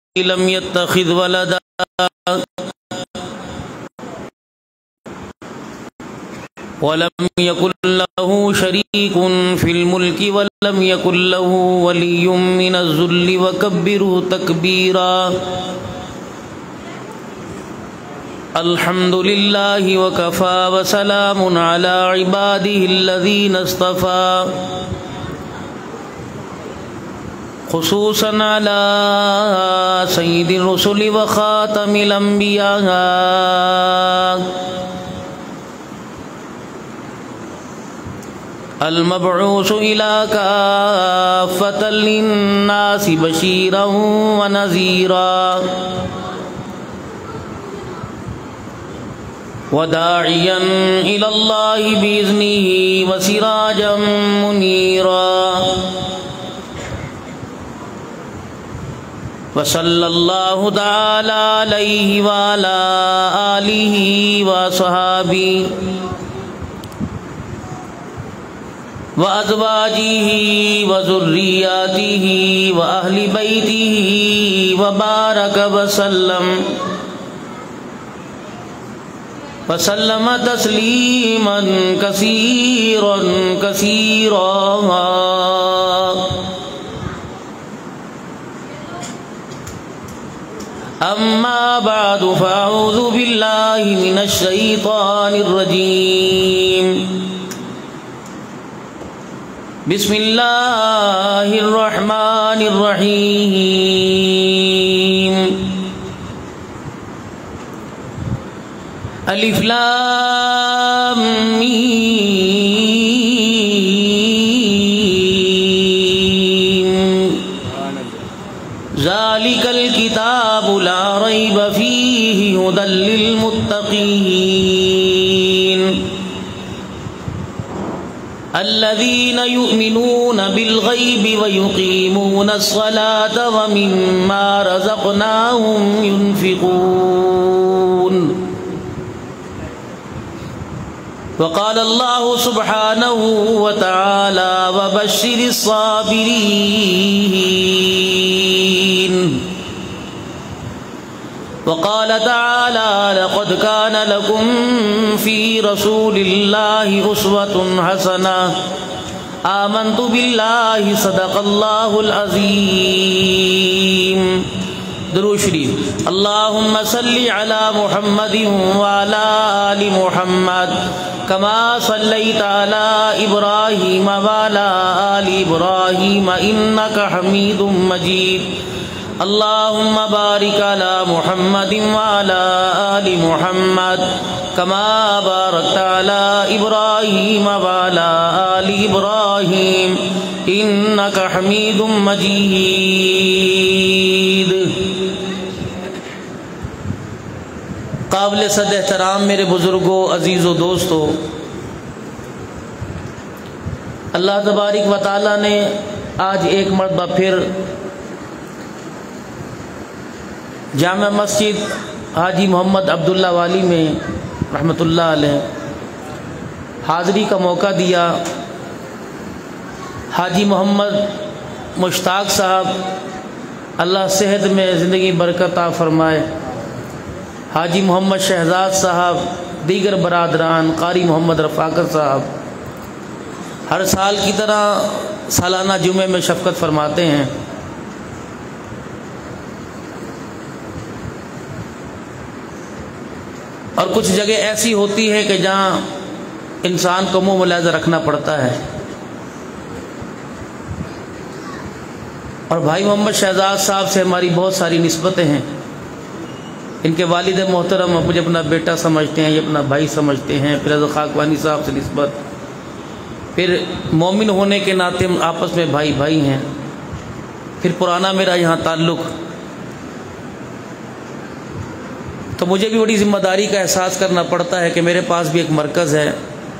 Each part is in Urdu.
لم يتخذ ولدا ولم يكن له شريك في الملك ولم يكن له ولي من الذل وكبره تكبيرا الحمد لله وكفى وسلام على عباده الذين اصطفى خصوصا على سيد الرسل وخاتم الأنبياء المبعوث إلى كافة للناس بشيرا ونذيرا وداعيا إلى الله بإذنه وسراجا منيرا وصلى الله تعالى عليه وعلى آله وصحابه وأزواجه وذرياته وأهل بيته وبارك وسلم تسليما كثيرا كثيرا أما بعد فأعوذ بالله من الشيطان الرجيم بسم الله الرحمن الرحيم الف لام میم ذلك الكتاب لا ريب فيه هدى للمتقين الذين يؤمنون بالغيب ويقيمون الصلاة ومما رزقناهم ينفقون وقال الله سبحانه وتعالى وبشر الصابرين وقال تعالى لقد كان لكم في رسول الله أسوة حسنة آمنت بالله صدق الله العظيم درود شریف اللهم صل على محمد وعلى آل محمد كما صليت على إبراهيم وعلى آل إبراهيم إنك حميد مجيد اللهم بارك على محمد وعلى آل محمد كما باركت على إبراهيم وعلى آل إبراهيم إنك حميد مجيد قابل صد احترام میرے بزرگوں، عزیزوں، دوستوں، اللہ تبارک و تعالیٰ نے آج ایک مرتبہ پھر جامع مسجد حاجی محمد عبداللہ والی میں رحمۃ اللہ علیہ حاضری کا موقع دیا۔ حاجی محمد مشتاق صاحب اللہ صحت میں زندگی برکت عطا فرمائے، حاجی محمد شہزاد صاحب، دیگر برادران، قاری محمد رفاقت صاحب ہر سال کی طرح سالانہ جمعے میں شفقت فرماتے ہیں۔ اور کچھ جگہ ایسی ہوتی ہے کہ جہاں انسان کو منہ ملاحظہ رکھنا پڑتا ہے، اور بھائی محمد شہزاد صاحب سے ہماری بہت ساری نسبتیں ہیں۔ ان کے والد محترم مجھے اپنا بیٹا سمجھتے ہیں، یہ اپنا بھائی سمجھتے ہیں، پھر حضرت خاکوانی صاحب سے نسبت، پھر مومن ہونے کے ناطے ہم آپس میں بھائی بھائی ہیں، پھر پرانا میرا یہاں تعلق، تو مجھے بھی بڑی ذمہ داری کا احساس کرنا پڑتا ہے کہ میرے پاس بھی ایک مرکز ہے۔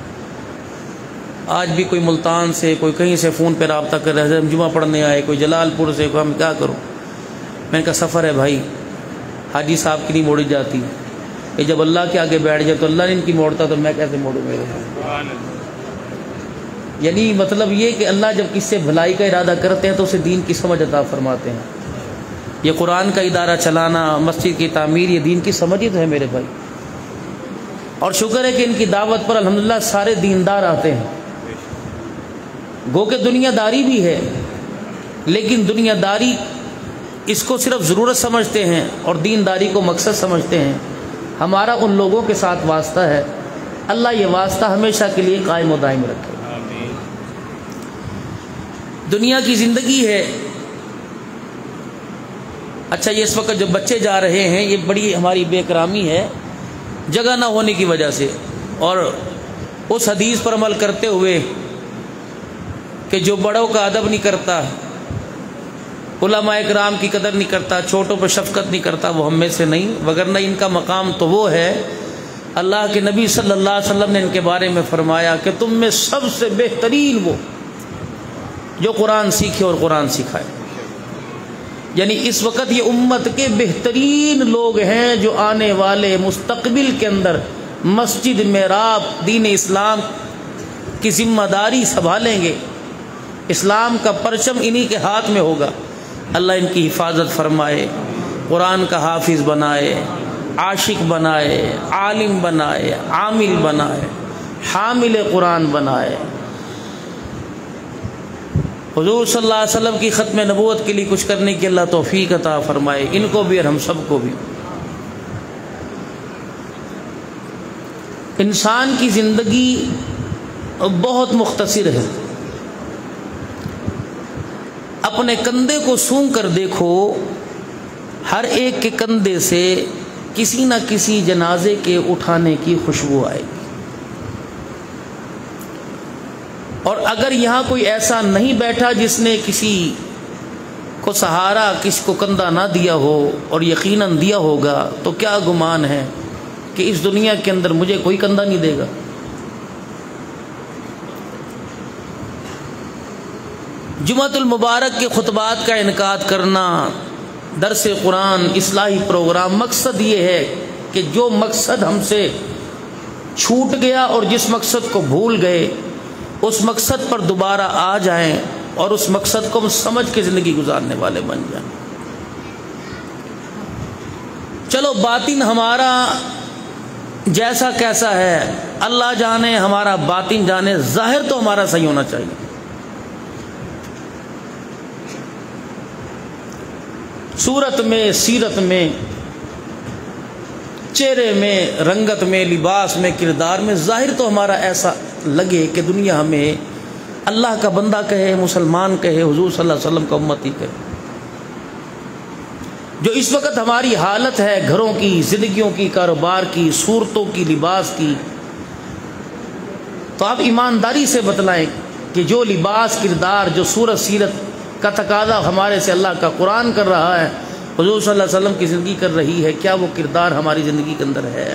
آج بھی کوئی ملتان سے، کوئی کہیں سے فون پہ رابطہ کر رہے ہیں، ہم جمعہ پڑھنے آئے، کوئی جلال پور سے، کوئی ہم کیا کروں، میں نے کہا سفر ہے بھائی، حاجی صاحب کی نہیں موڑی جاتی، کہ جب اللہ کے آگے بیٹھ جائے تو اللہ نے ان کی موڑتا تو میں کیسے موڑوں میرے، یعنی مطلب یہ کہ اللہ جب کس سے بھلائی کا ارادہ کرتے ہیں تو اسے دین کی سمجھ عطا فرماتے ہیں۔ یہ قرآن کا ادارہ چلانا، مسجد کی تعمیر، یہ دین کی سمجھ ہے میرے بھائی. اور شکر ہے کہ ان کی دعوت پر الحمدللہ سارے دیندار آتے ہیں. گو کہ دنیا داری بھی ہے، لیکن دنیا داری اس کو صرف ضرورت سمجھتے ہیں اور دینداری کو مقصد سمجھتے ہیں. ہمارا ان لوگوں کے ساتھ واسطہ ہے، اللہ یہ واسطہ ہمیشہ کے لیے قائم و دائم رکھے. دنیا کی زندگی ہے. اچھا، یہ اس وقت جو بچے جا رہے ہیں یہ بڑی ہماری بے کرامی ہے جگہ نہ ہونے کی وجہ سے، اور اس حدیث پر عمل کرتے ہوئے کہ جو بڑوں کا ادب نہیں کرتا، علماء اکرام کی قدر نہیں کرتا، چھوٹوں پر شفقت نہیں کرتا، وہ ہم میں سے نہیں. وگرنہ ان کا مقام تو وہ ہے، اللہ کے نبی صلی اللہ علیہ وسلم نے ان کے بارے میں فرمایا کہ تم میں سب سے بہترین وہ جو قرآن سیکھے اور قرآن سکھائے. یعنی اس وقت یہ امت کے بہترین لوگ ہیں جو آنے والے مستقبل کے اندر مسجد محراب دین اسلام کی ذمہ داری سنبھالیں گے. اسلام کا پرچم انہی کے ہاتھ میں ہوگا. اللہ ان کی حفاظت فرمائے، قرآن کا حافظ بنائے، عاشق بنائے، عالم بنائے، عامل بنائے، حامل قرآن بنائے. حضور صلی اللہ علیہ وسلم کی ختم نبوت کے لیے کچھ کرنے کی اللہ توفیق عطا فرمائے، ان کو بھی اور ہم سب کو بھی. انسان کی زندگی بہت مختصر ہے. اپنے کندھے کو سونگ کر دیکھو، ہر ایک کے کندھے سے کسی نہ کسی جنازے کے اٹھانے کی خوشبو آئے گی. اور اگر یہاں کوئی ایسا نہیں بیٹھا جس نے کسی کو سہارا، کسی کو کندھا نہ دیا ہو، اور یقیناً دیا ہوگا، تو کیا گمان ہے کہ اس دنیا کے اندر مجھے کوئی کندھا نہیں دے گا. جمعۃ المبارک کے خطبات کا انعقاد کرنا، درس قرآن، اصلاحی پروگرام، مقصد یہ ہے کہ جو مقصد ہم سے چھوٹ گیا اور جس مقصد کو بھول گئے، اس مقصد پر دوبارہ آ جائیں اور اس مقصد کو ہم سمجھ کے زندگی گزارنے والے بن جائیں. چلو باطن ہمارا جیسا کیسا ہے اللہ جانے، ہمارا باطن جانے، ظاہر تو ہمارا صحیح ہونا چاہیے. صورت میں، سیرت میں، چہرے میں، رنگت میں، لباس میں، کردار میں ظاہر تو ہمارا ایسا لگے کہ دنیا ہمیں اللہ کا بندہ کہے، مسلمان کہے، حضور صلی اللہ علیہ وسلم کا امتی کہے. جو اس وقت ہماری حالت ہے گھروں کی، زندگیوں کی، کاروبار کی، صورتوں کی، لباس کی، تو آپ ایمانداری سے بتلائیں کہ جو لباس، کردار، جو صورت سیرت کا تقاضا ہمارے سے اللہ کا قرآن کر رہا ہے، حضور صلی اللہ علیہ وسلم کی زندگی کر رہی ہے، کیا وہ کردار ہماری زندگی کے اندر ہے؟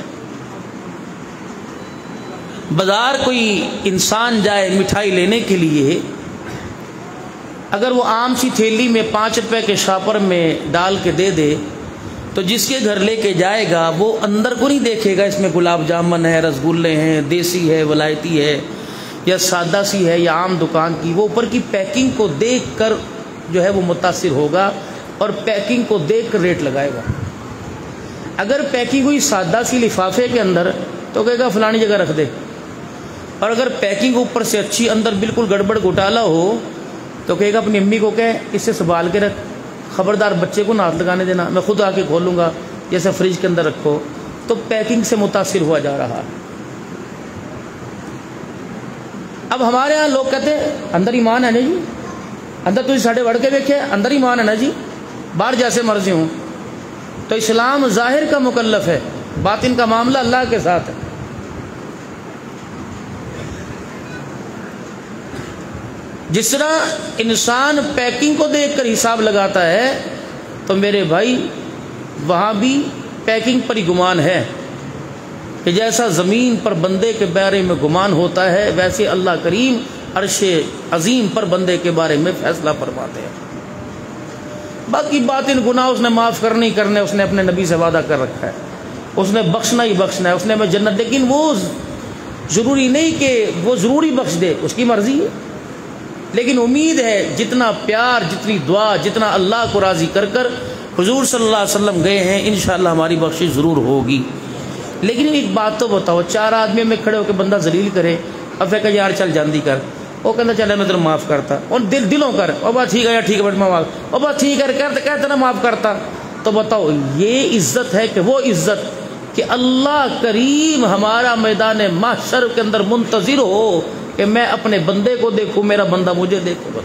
بازار کوئی انسان جائے مٹھائی لینے کے لیے، اگر وہ عام سی تھیلی میں 5 روپے کے شاپر میں ڈال کے دے دے، تو جس کے گھر لے کے جائے گا وہ اندر کو نہیں دیکھے گا اس میں گلاب جامن ہے، رسگلے ہیں، دیسی ہے، ولایتی ہے، یا سادہ سی ہے، یا عام دکان کی. وہ اوپر کی پیکنگ کو دیکھ کر جو ہے وہ متاثر ہوگا اور پیکنگ کو دیکھ کر ریٹ لگائے گا. اگر پیکنگ ہوئی سادہ سی لفافے کے اندر تو کہے گا فلانی جگہ رکھ دے، اور اگر پیکنگ اوپر سے اچھی، اندر بالکل گڑبڑ گھوٹالا ہو تو کہے گا اپنی امی کو کہ اس سے سنبھال کے رکھ، خبردار بچے کو نہ ہاتھ لگانے دینا، میں خود آ کے کھولوں گا، جیسے فریج کے اندر رکھو. تو پیکنگ سے متاثر ہوا جا رہا. اب ہمارے ہاں لوگ کہتے ہیں اندر ایمان ہے نا جی، اندر تجھے ساڑھے بڑھ کے دیکھے، اندر ایمان ہے نا جی، باہر جیسے مرضی ہوں. تو اسلام ظاہر کا مکلف ہے، باطن کا معاملہ اللہ کے ساتھ ہے. جس طرح انسان پیکنگ کو دیکھ کر حساب لگاتا ہے، تو میرے بھائی وہاں بھی پیکنگ پر ہی گمان ہے کہ جیسا زمین پر بندے کے بارے میں گمان ہوتا ہے، ویسے اللہ کریم عرش عظیم پر بندے کے بارے میں فیصلہ فرماتے ہیں. باقی باطن گناہ اس نے معاف کرنے ہی کرنے، اس نے اپنے نبی سے وعدہ کر رکھا ہے، اس نے بخشنا ہی بخشنا ہے، اس نے ہمیں جنت. لیکن وہ ضروری نہیں کہ وہ ضروری بخش دے، اس کی مرضی ہے. لیکن امید ہے جتنا پیار، جتنی دعا، جتنا اللہ کو راضی کر کر حضور صلی اللہ علیہ وسلم گئے ہیں، انشاءاللہ ہماری بخشش ضرور ہوگی۔ لیکن ایک بات تو بتاؤ، 4 آدمی میں کھڑے ہو کے بندہ ذلیل کرے، اب کہ یار چل جاندی کر، وہ کہنا چلے میں تیرے معاف کرتا، اور دلوں کر، اور بات ٹھیک ہے یار ٹھیک ہے بیٹھ میں معاف، اور بات ٹھیک ہے کہتے نا معاف کرتا۔ تو بتاؤ یہ عزت ہے کہ وہ عزت کہ اللہ کریم ہمارا میدان محشر کے اندر منتظر ہو کہ میں اپنے بندے کو دیکھوں، میرا بندہ مجھے دیکھے۔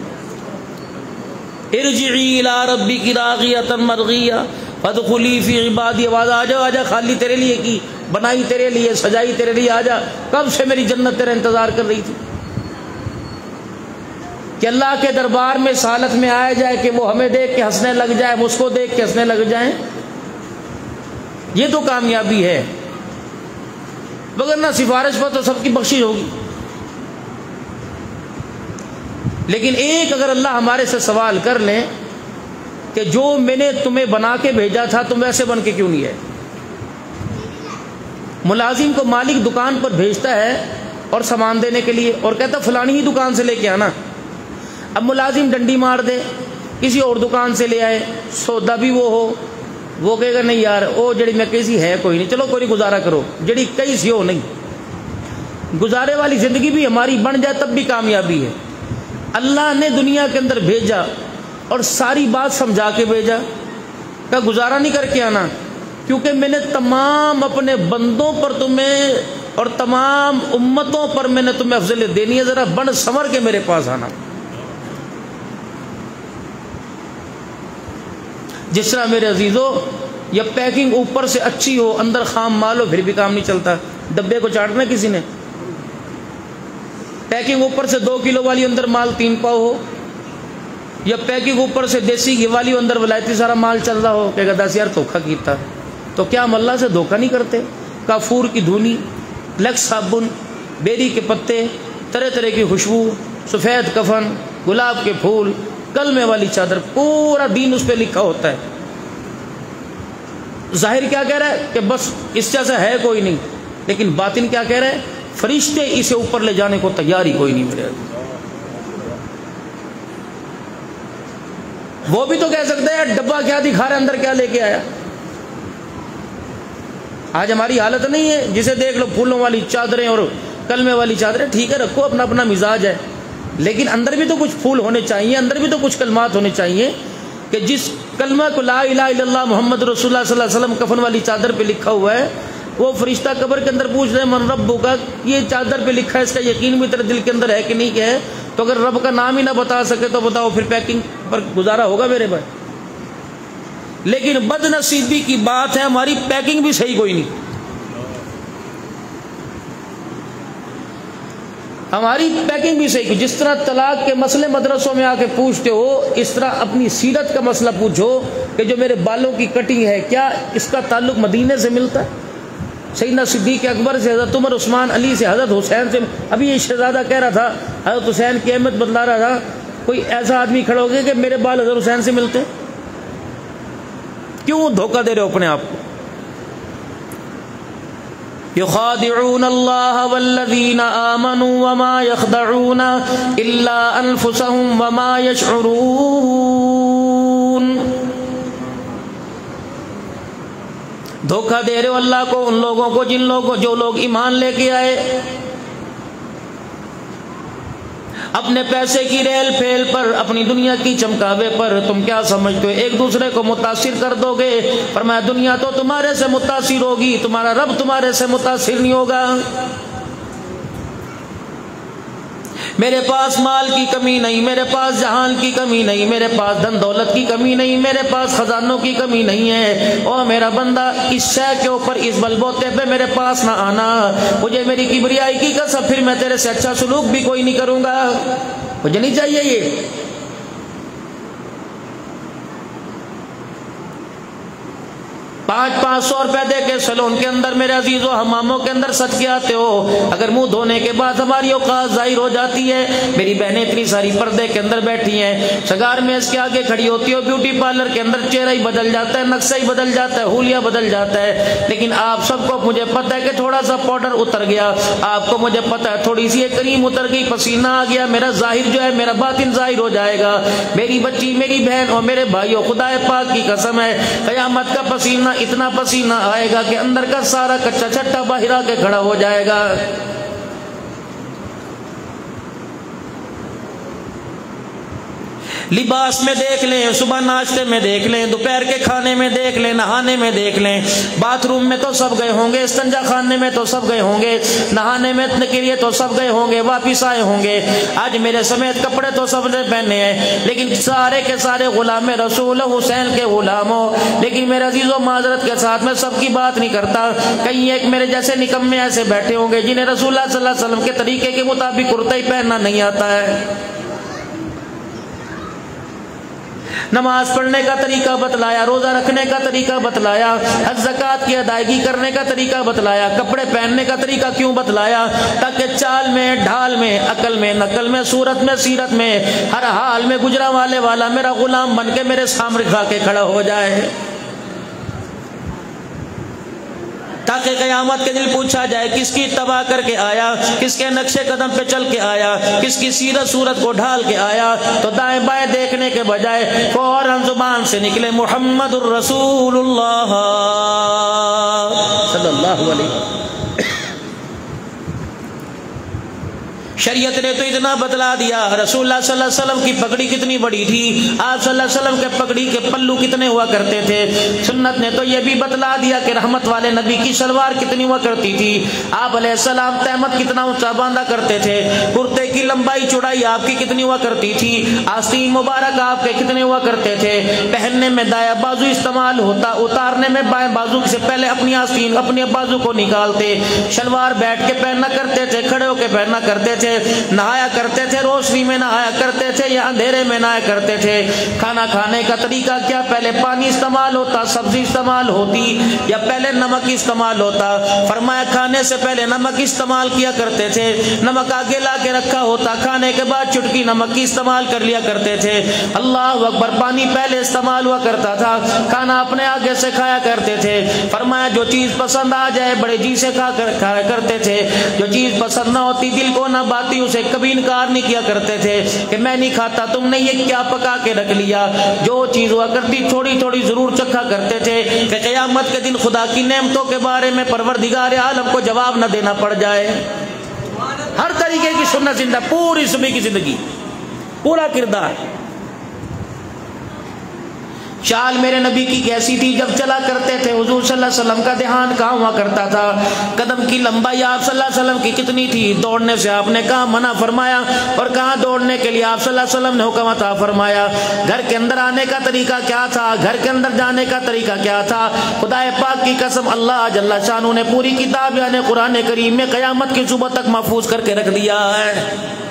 ارجعی الی ربک راغیۃ مرغیہ فادخلی فی عبادی، آواز آ جا خالی تیرے لیے کی، بنائی تیرے لیے، سجائی تیرے لیے، آ جا، کب سے میری جنت تیرا انتظار کر رہی تھی کہ اللہ کے دربار میں اس حالت میں آیا جائے کہ وہ ہمیں دیکھ کے ہنسنے لگ جائے، ہم اس کو دیکھ کے ہنسنے لگ جائیں۔ یہ تو کامیابی ہے، وگرنہ سفارش پر تو سب کی بخشش ہوگی۔ لیکن ایک اگر اللہ ہمارے سے سوال کر لیں کہ جو میں نے تمہیں بنا کے بھیجا تھا تم ویسے بن کے کیوں نہیں ہے؟ ملازم کو مالک دکان پر بھیجتا ہے اور سامان دینے کے لیے اور کہتا فلانی ہی دکان سے لے کے آنا، اب ملازم ڈنڈی مار دے کسی اور دکان سے لے آئے، سودا بھی وہ ہو، وہ کہے گا نہیں یار وہ جڑی میں کسی ہے کوئی نہیں، چلو کوئی نہیں گزارا کرو، جڑی کئی سی ہو نہیں، گزارے والی زندگی بھی ہماری بن جائے تب بھی کامیابی ہے۔ اللہ نے دنیا کے اندر بھیجا اور ساری بات سمجھا کے بھیجا، کہ گزارا نہیں کر کے آنا، کیونکہ میں نے تمام اپنے بندوں پر تمہیں اور تمام امتوں پر میں نے تمہیں افضلیت دینی ہے، ذرا بن سنور کے میرے پاس آنا۔ جس طرح میرے عزیزو یہ پیکنگ اوپر سے اچھی ہو اندر خام مال ہو پھر بھی کام نہیں چلتا، ڈبے کو چاٹنا کسی نے، پیکنگ اوپر سے 2 کلو والی اندر مال 3 پاؤ ہو، یا پیکنگ اوپر سے دیسی گھی والی اندر ولایتی سارا مال چل رہا ہو کہ دس یار دھوکھا کیتا، تو کیا ہم اللہ سے دھوکھا نہیں کرتے؟ کافور کی دھونی، لکس صابن، بیری کے پتے، طرح طرح کی خوشبو، سفید کفن، گلاب کے پھول، کلمے والی چادر، پورا دین اس پہ لکھا ہوتا ہے۔ ظاہر کیا کہہ رہا ہے کہ بس اس جیسا ہے کوئی نہیں، لیکن باطن کیا کہہ رہا ہے؟ فرشتے اسے اوپر لے جانے کو تیار ہی کوئی نہیں میرے۔ وہ بھی تو کہہ سکتے ہیں ڈبہ کیا دکھا رہا ہے اندر کیا لے کے آیا۔ آج ہماری حالت نہیں ہے، جسے دیکھ لو پھولوں والی چادریں اور کلمے والی چادریں، ٹھیک ہے رکھو اپنا اپنا مزاج ہے، لیکن اندر بھی تو کچھ پھول ہونے چاہیے، اندر بھی تو کچھ کلمات ہونے چاہیے کہ جس کلمہ کو لا الہ الا اللہ محمد رسول اللہ صلی اللہ علیہ وسلم کفن والی چادر پہ لکھا ہوا ہے، وہ فرشتہ قبر کے اندر پوچھ رہے ہیں من ربک کا، یہ چادر پہ لکھا ہے اس کا یقین بھی تیرے دل کے اندر ہے کہ نہیں کہ ہے؟ تو اگر رب کا نام ہی نہ بتا سکے تو بتاؤ پھر پیکنگ پر گزارا ہوگا میرے بھائی؟ لیکن بد نصیبی کی بات ہے ہماری پیکنگ بھی صحیح کوئی نہیں، ہماری پیکنگ بھی صحیح۔ جس طرح طلاق کے مسئلے مدرسوں میں آ کے پوچھتے ہو، اس طرح اپنی سیرت کا مسئلہ پوچھو کہ جو میرے بالوں کی کٹنگ ہے کیا اس کا تعلق مدینے سے ملتا ہے؟ سیدنا صدیق اکبر سے، حضرت عمر، عثمان، علی سے، حضرت حسین سے۔ ابھی یہ شہزادہ کہہ رہا تھا حضرت حسین کی اہمیت بتلا رہا تھا، کوئی ایسا آدمی کھڑا ہو گیا کہ میرے بال حضرت حسین سے ملتے، کیوں دھوکہ دے رہے ہو اپنے آپ کو؟ یخادعون اللہ والذین آمنوا وما یخدعون الا انفسهم وما یشعرون۔ دھوکہ دے رہے ہو اللہ کو، ان لوگوں کو جو لوگ ایمان لے کے آئے، اپنے پیسے کی ریل پھیل پر، اپنی دنیا کی چمکاوے پر تم کیا سمجھتے ہو ایک دوسرے کو متاثر کر دو گے؟ فرمایا دنیا تو تمہارے سے متاثر ہوگی، تمہارا رب تمہارے سے متاثر نہیں ہوگا۔ میرے پاس مال کی کمی نہیں، میرے پاس جہان کی کمی نہیں، میرے پاس دھن دولت کی کمی نہیں، میرے پاس خزانوں کی کمی نہیں ہے۔ او میرا بندہ اس شے کے اوپر، اس بلبوتے پہ میرے پاس نہ آنا، مجھے میری کبریائی کی قسم پھر میں تیرے سے اچھا سلوک بھی کوئی نہیں کروں گا۔ مجھے نہیں چاہیے یہ۔ 500 روپے دے کے سلون کے اندر میرے عزیزوں حماموں کے اندر سچ کے آتے ہو، اگر منہ دھونے کے بعد ہماری اوقات ظاہر ہو جاتی ہے، میری بہنیں اتنی ساری پردے کے اندر بیٹھی ہیں، سگار میں اس کے آگے کھڑی ہوتی ہو، بیوٹی پارلر کے اندر چہرہ ہی بدل جاتا ہے، نقشہ ہی بدل جاتا ہے، حلیہ بدل جاتا ہے، لیکن آپ سب کو مجھے پتہ ہے کہ تھوڑا سا پاؤڈر اتر گیا، آپ کو مجھے پتہ ہے تھوڑی سی کریم اتر گئی، پسینہ آ گیا، میرا ظاہر جو ہے میرا باطن ظاہر ہو جائے گا۔ میری بچی، میری بہن اور میرے بھائیوں، خدا پاک کی قسم ہے قیامت کا پسینہ اتنا پسینہ آئے گا کہ اندر کا سارا کچا چھٹا باہر آ کے کھڑا ہو جائے گا۔ لباس میں دیکھ لیں، صبح ناشتے میں دیکھ لیں، دوپہر کے کھانے میں دیکھ لیں، نہانے میں دیکھ لیں، باتھ روم میں تو سب گئے ہوں گے، استنجا خانے میں تو سب گئے ہوں گے، نہانے میں کے لیے تو سب گئے ہوں گے، واپس آئے ہوں گے، آج میرے سمیت کپڑے تو سب نے پہنے ہیں، لیکن سارے کے سارے غلام رسول حسین کے غلام ہو۔ لیکن میرے عزیزوں معذرت کے ساتھ میں سب کی بات نہیں کرتا، کہیں ایک میرے جیسے نکمے ایسے بیٹھے ہوں گے جنہیں رسول اللہ صلی اللہ علیہ وسلم کے طریقے کے مطابق کرتا ہی پہننا نہیں آتا ہے۔ نماز پڑھنے کا طریقہ بتلایا، روزہ رکھنے کا طریقہ بتلایا، حج زکوٰۃ کی ادائیگی کرنے کا طریقہ بتلایا، کپڑے پہننے کا طریقہ کیوں بتلایا؟ تاکہ چال میں، ڈھال میں، عقل میں، نقل میں، صورت میں، سیرت میں، ہر حال میں گجرا والے والا میرا غلام بن کے میرے سامنے کھا کے کھڑا ہو جائے، تاکہ قیامت کے دن پوچھا جائے کس کی اتباع کر کے آیا، کس کے نقش قدم پہ چل کے آیا، کس کی سیرت صورت کو ڈھال کے آیا، تو دائیں بائیں دیکھنے کے بجائے فوراً زبان سے نکلے محمد الرسول اللہ صلی اللہ علیہ وسلم۔ شریعت نے تو اتنا بتلا دیا، رسول اللہ صلی اللہ علیہ وسلم کی پگڑی کتنی بڑی تھی، آپ صلی اللہ علیہ وسلم کے پگڑی کے پلو کتنے ہوا کرتے تھے۔ سنت نے تو یہ بھی بتلا دیا کہ رحمت والے نبی کی شلوار کتنی ہوا کرتی تھی، آپ علیہ السلام تہمت کتنا اونچا باندھا کرتے تھے، کرتے کی لمبائی چوڑائی آپ کی کتنی ہوا کرتی تھی، آستین مبارک آپ کے کتنے ہوا کرتے تھے، پہننے میں دایاں بازو استعمال ہوتا، اتارنے میں بائیں بازو سے پہلے اپنی آستین اپنے بازو کو نکالتے، شلوار بیٹھ کے پہننا کرتے تھے، کھڑے ہو کے پہننا کرتے تھے، نہایا کرتے تھے، روشنی میں نہایا کرتے تھے یا اندھیرے میں نہایا کرتے تھے۔ کھانا کھانے کا طریقہ کیا، پہلے پانی استعمال ہوتا، سبزی استعمال ہوتی، یا پہلے نمک استعمال ہوتا؟ فرمایا کھانے سے پہلے نمک استعمال کیا کرتے تھے، نمک آگے لا کے رکھا ہوتا، کھانے کے بعد چٹکی نمک کی استعمال کر لیا کرتے تھے۔ اللہ اکبر، پانی پہلے استعمال ہوا کرتا تھا، کھانا اپنے آگے سے کھایا کرتے تھے۔ فرمایا جو چیز پسند آ جائے بڑے جی سے کھایا کرتے تھے، جو چیز پسند نہ ہوتی، دل کو نہ باتی، اسے کبھی انکار نہیں کیا کرتے تھے کہ میں نہیں کھاتا، تم نے یہ کیا پکا کے رکھ لیا۔ جو چیز ہوا کرتی تھوڑی تھوڑی ضرور چکھا کرتے تھے کہ قیامت کے دن خدا کی نعمتوں کے بارے میں پروردگار عالم کو جواب نہ دینا پڑ جائے۔ ہر طریقے کی سنت زندہ، پوری صبح کی زندگی، پورا کردار۔ چال میرے نبی کی کیسی تھی جب چلا کرتے تھے، حضور صلی اللہ علیہ وسلم کا دھیان کہاں ہوا کرتا تھا، قدم کی لمبائی آپ صلی اللہ علیہ وسلم کی کتنی تھی، دوڑنے سے آپ نے کہاں منع فرمایا اور کہاں دوڑنے کے لیے آپ صلی اللہ علیہ وسلم نے حکم عطا فرمایا، گھر کے اندر آنے کا طریقہ کیا تھا، گھر کے اندر جانے کا طریقہ کیا تھا۔ خدا پاک کی قسم اللہ جل شانہ نے پوری کتاب یعنی قرآن کریم میں قیامت کی صبح تک محفوظ کر کے رکھ دیا ہے۔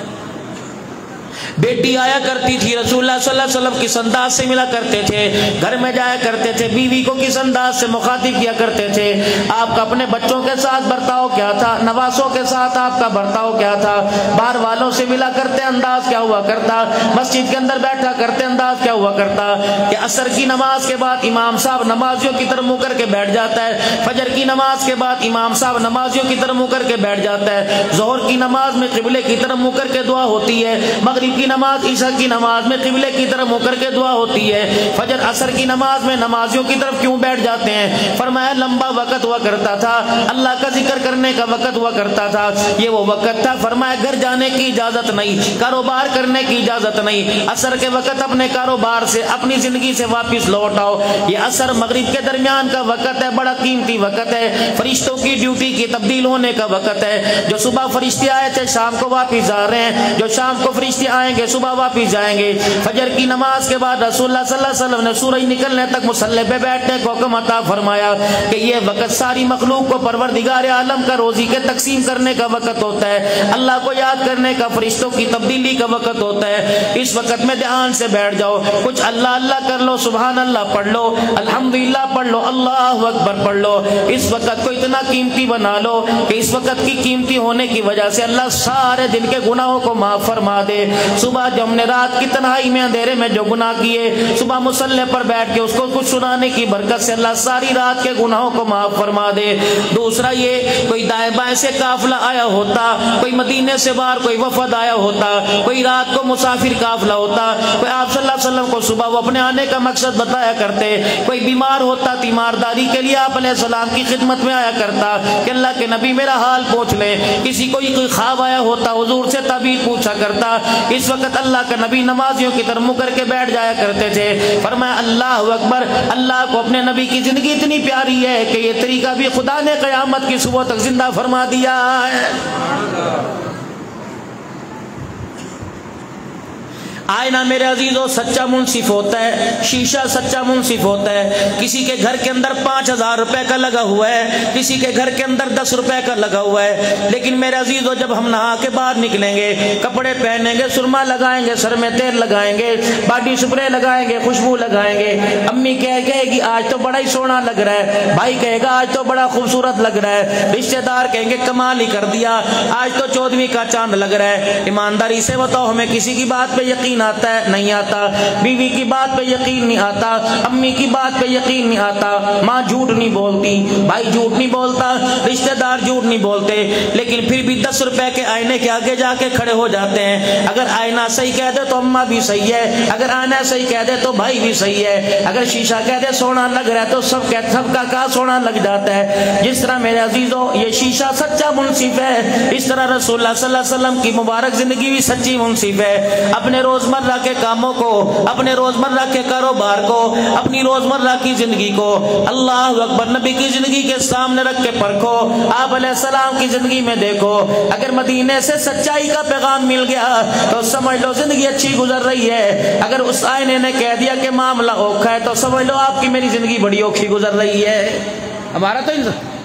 بیٹی آیا کرتی تھی، رسول اللہ صلی اللہ علیہ وسلم کس انداز سے ملا کرتے تھے، گھر میں جایا کرتے تھے، بیوی کو کس انداز سے مخاطب کیا کرتے تھے، آپ کا اپنے بچوں کے ساتھ برتاؤ کیا تھا، نواسوں کے ساتھ آپ کا برتاؤ کیا تھا، باہر والوں سے ملا کرتے انداز کیا ہوا کرتا، مسجد کے اندر بیٹھا کرتے انداز کیا ہوا کرتا کہ عصر کی نماز کے بعد امام صاحب نمازیوں کی طرف منہ کر کے بیٹھ جاتا ہے، فجر کی نماز کے بعد امام صاحب نمازیوں کی طرف منہ کر کے بیٹھ جاتا ہے، ظہر کی نماز میں قبلے کی طرف منہ کر کے دعا ہوتی ہے، مغرب کی نماز عشاء کی نماز میں قبلے کی طرف منہ کر کے دعا ہوتی ہے، فجر عصر کی نماز میں نمازیوں کی طرف کیوں بیٹھ جاتے ہیں؟ فرمایا لمبا وقت ہوا کرتا تھا، اللہ کا ذکر کرنے کا وقت ہوا کرتا تھا، یہ وہ وقت تھا۔ فرمایا گھر جانے کی اجازت نہیں، کاروبار کرنے کی اجازت نہیں، عصر کے وقت اپنے کاروبار سے اپنی زندگی سے واپس لوٹ آؤ۔ یہ عصر مغرب کے درمیان کا وقت ہے، بڑا قیمتی وقت ہے، فرشتوں کی ڈیوٹی کی تبدیل ہونے کا وقت ہے۔ جو صبح فرشتے آئے تھے شام کو واپس آ رہے ہیں، جو شام کو فرشتے آئیں آئیں گے صبح واپس جائیں گے. فجر کی نماز کے بعد رسول اللہ صلی اللہ علیہ وسلم نے سورج نکلنے تک مصلی پہ بیٹھنے کو حکم عطا فرمایا کہ یہ وقت ساری مخلوق کو پروردگار عالم کا روزی کے تقسیم کرنے کا وقت ہوتا ہے, اللہ کو یاد کرنے کا, فرشتوں کی تبدیلی کا وقت ہوتا ہے. اس وقت میں دھیان سے بیٹھ جاؤ, کچھ اللہ اللہ کر لو, سبحان اللہ پڑھ لو, الحمدللہ پڑھ لو, اللہ اکبر پڑھ لو. اس وقت کو اتنا قیمتی بنا لو کہ اس وقت کی قیمتی ہونے کی وجہ سے اللہ سارے دن کے گناہوں کو معاف فرما دے. صبح جو ہم نے رات کی تنہائی میں اندھیرے میں جو گناہ کیے, صبح مصلی پر بیٹھ کے اس کو کچھ سنانے کی برکت سے اللہ ساری رات کے گناہوں کو معاف فرما دے. دوسرا یہ, کوئی دائیں بائیں سے قافلہ آیا ہوتا, کوئی مدینے سے باہر کوئی وفد آیا ہوتا, کوئی رات کو مسافر قافلہ ہوتا, کوئی آپ صلی اللہ علیہ وسلم کو صبح وہ اپنے آنے کا مقصد بتایا کرتے, کوئی بیمار ہوتا تیمارداری کے لیے آپ علیہ السلام کی خدمت میں آیا کرتا کہ اللہ کے نبی میرا حال پوچھ لیں. کسی کو کوئی خواب آیا ہوتا حضور سے تعبیر پوچھا کرتا. اس وقت اللہ کا نبی نمازیوں کی طرف منہ کر کے بیٹھ جایا کرتے تھے. فرمایا اللہ اکبر, اللہ کو اپنے نبی کی زندگی اتنی پیاری ہے کہ یہ طریقہ بھی خدا نے قیامت کی صبح تک زندہ فرما دیا ہے. آئینہ میرے عزیزوں سچا منصف ہوتا ہے, شیشہ سچا منصف ہوتا ہے. کسی کے گھر کے اندر 5,000 روپے کا لگا ہوا ہے, کسی کے گھر کے اندر 10 روپے کا لگا ہوا ہے, لیکن میرے عزیزوں جب ہم نہا کے باہر نکلیں گے, کپڑے پہنیں گے, سرما لگائیں گے, سر میں تیل لگائیں گے, باڈی سپرے لگائیں گے, خوشبو لگائیں گے, امی کہے گی آج تو بڑا ہی سونا لگ رہا ہے, بھائی کہے گا آج تو بڑا خوبصورت لگ رہا ہے, رشتہ دار کہیں گے کمال ہی کر دیا, آج تو 14ویں کا چاند لگ رہا ہے. ایمانداری سے بتاؤ ہمیں کسی کی بات پہ یقین آتا ہے؟ نہیں آتا. بیوی کی بات پہ یقین نہیں آتا, امی کی بات پہ یقین نہیں آتا, ماں جھوٹ نہیں بولتی, بھائی جھوٹ نہیں بولتا, رشتہ دار جھوٹ نہیں بولتے, لیکن پھر بھی 10 روپے کے آئینے کے آگے جا کے کھڑے ہو جاتے ہیں. اگر آئینہ صحیح کہہ دے تو اماں بھی صحیح ہے, اگر آئینہ صحیح کہہ دے تو بھائی بھی صحیح ہے, اگر شیشہ کہہ دے سونا لگ رہا ہے تو سب کا سونا لگ جاتا ہے. جس طرح میرے عزیزوں یہ شیشہ سچا منصف ہے, اس طرح رسول اللہ صلی اللہ علیہ وسلم کی مبارک زندگی بھی سچی منصف ہے. اپنے روزمرہ کے کاموں کو, اپنے روزمرہ کے کاروبار کو, اپنی روزمرہ کی زندگی کو اللہ اکبر نبی کی زندگی کے سامنے رکھ کے پرکھو, آپ علیہ السلام کی زندگی میں دیکھو. اگر مدینے سے سچائی کا پیغام مل گیا تو سمجھ لو زندگی اچھی گزر رہی ہے. اگر اس آئینے نے کہہ دیا کہ معاملہ اوکھا ہے تو سمجھ لو آپ کی میری زندگی بڑی اوکھی گزر رہی ہے. ہمارا تو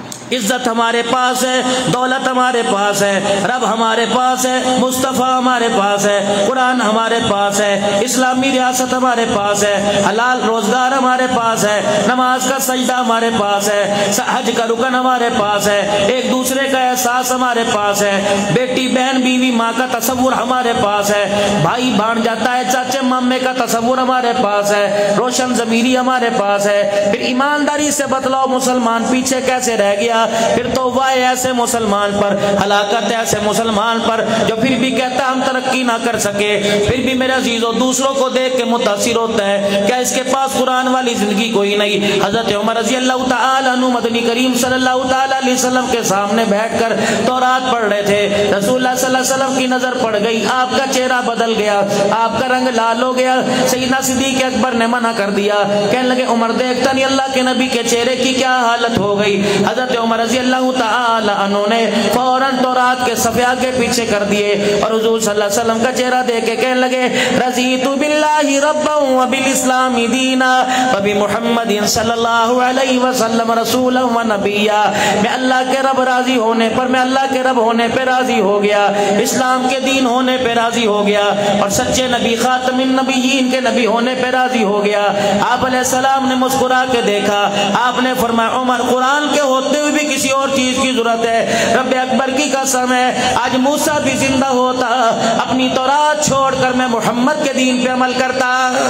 عزت ہمارے پاس ہے, دولت ہمارے پاس ہے, رب ہمارے پاس ہے, مصطفیٰ ہمارے پاس ہے, قرآن ہمارے پاس ہے, اسلامی ریاست ہمارے پاس ہے, حلال روزگار ہمارے پاس ہے, نماز کا سجدہ ہمارے پاس ہے, حج کا رکن ہمارے پاس ہے, ایک دوسرے کا احساس ہمارے پاس ہے, بیٹی بہن بیوی ماں کا تصور ہمارے پاس ہے, بھائی بھان جاتا ہے چاچے مامے کا تصور ہمارے پاس ہے, روشن ضمیری ہمارے پاس ہے. پھر ایمانداری سے بتلاؤ مسلمان پیچھے کیسے رہ گیا؟ پھر توبہ ایسے مسلمان پر, ہلاکت ایسے مسلمان پر جو پھر بھی کہتا ہم ترقی نہ کر سکے, پھر بھی میرے عزیزوں دوسروں کو دیکھ کے متاثر ہوتا ہے, کیا اس کے پاس قرآن والی زندگی کوئی نہیں؟ حضرت عمر رضی اللہ تعالیٰ عنہ مدنی کریم صلی اللہ تعالیٰ علیہ وسلم کے سامنے بیٹھ کر تورات پڑھ رہے تھے. رسول اللہ صلی اللہ علیہ وسلم کی نظر پڑ گئی, آپ کا چہرہ بدل گیا, آپ کا رنگ لال ہو گیا. سیدنا صدیق اکبر نے منع کر دیا, کہنے لگے عمر دیکھتا نہیں اللہ کے نبی کے چہرے کی کیا حالت ہو گئی. حضرت عمر رضی اللہ تعالی عنہ نے فوراً تورات کے صفحے آگے پیچھے کر دیے اور حضور صلی اللہ علیہ وسلم کا چہرہ دیکھ کے کہنے لگے رضیت باللہ ربا وبالاسلام دینا وبمحمد صلی اللہ علیہ وسلم رسولا ونبیا. میں اللہ کے رب راضی ہونے پر, میں اللہ کے رب ہونے پہ راضی ہو گیا, اسلام کے دین ہونے پہ راضی ہو گیا, اور سچے نبی خاتم النبیین کے نبی ہونے پہ راضی ہو گیا. آپ علیہ السلام نے مسکرا کے دیکھا, آپ نے فرمایا عمر قرآن کے ہوتے ہوئے بھی کسی اور چیز کی ضرورت ہے. رب اکبر کی قسم ہے آج موسیٰ بھی زندہ ہوتا اپنی تورات چھوڑ کر میں محمد کے دین پہ عمل کرتا.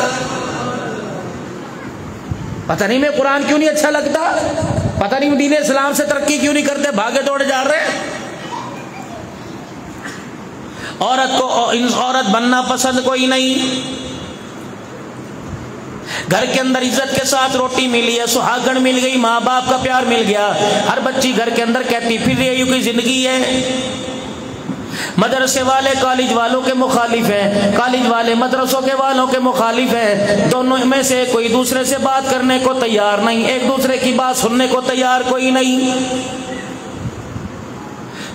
پتہ نہیں میں قرآن کیوں نہیں اچھا لگتا, پتہ نہیں دین اسلام سے ترقی کیوں نہیں کرتے, بھاگے دوڑے جا رہے. عورت کو عورت بننا پسند کوئی نہیں, گھر کے اندر عزت کے ساتھ روٹی ملی ہے, سہاگن مل گئی, ماں باپ کا پیار مل گیا, ہر بچی گھر کے اندر کہتی پھر یہ کوئی زندگی ہے. مدرسے والے کالج والوں کے مخالف ہیں, کالج والے مدرسوں کے والوں کے مخالف ہیں, دونوں میں سے کوئی دوسرے سے بات کرنے کو تیار نہیں, ایک دوسرے کی بات سننے کو تیار کوئی نہیں.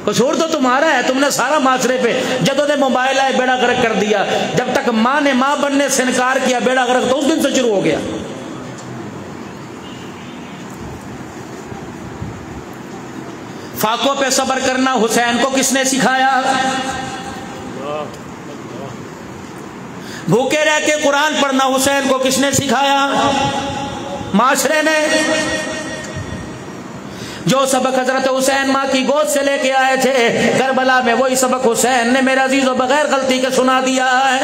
قصور تو تمہارا ہے، تم نے سارا معاشرے پہ جدوں موبائل آئے بیڑا غرق کر دیا. جب تک ماں نے ماں بننے سے انکار کیا بیڑا غرق تو اس دن سے شروع ہو گیا. فاقوں پہ صبر کرنا حسین کو کس نے سکھایا؟ بھوکے رہ کے قرآن پڑھنا حسین کو کس نے سکھایا؟ معاشرے نے. جو سبق حضرت حسین ماں کی گود سے لے کے آئے تھے کربلا میں، وہی سبق حسین نے میرے عزیزوں بغیر غلطی کے سنا دیا ہے.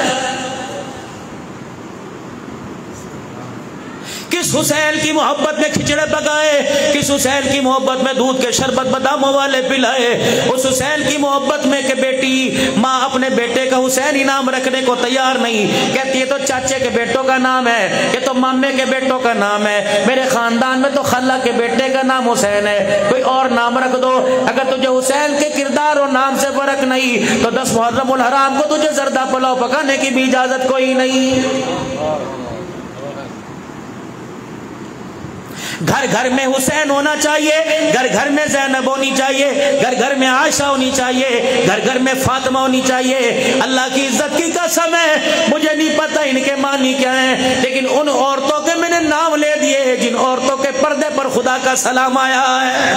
کس حسین کی محبت میں کھچڑے پکائے، کس حسین کی محبت میں دودھ کے شربت باداموں والے پلائے، اس حسین کی محبت میں کہ بیٹی ماں اپنے بیٹے کا حسین نام رکھنے کو تیار نہیں، کہتی ہے تو چاچے کے بیٹوں کا نام ہے، یہ تو مامے کے بیٹوں کا نام ہے، میرے خاندان میں تو خالہ کے بیٹے کا نام حسین ہے، کوئی اور نام رکھ دو. اگر تجھے حسین کے کردار اور نام سے فرق نہیں تو 10 محرم الحرام کو تجھے زردہ پلاؤ پکانے کی بھی اجازت کوئی نہیں. گھر گھر میں حسین ہونا چاہیے، گھر گھر میں زینب ہونی چاہیے، گھر گھر میں عائشہ ہونی چاہیے، گھر گھر میں فاطمہ ہونی چاہیے. اللہ کی عزت کی قسم ہے مجھے نہیں پتہ ان کے معنی کیا ہیں، لیکن ان عورتوں کے میں نے نام لے دیے جن عورتوں کے پردے پر خدا کا سلام آیا ہے.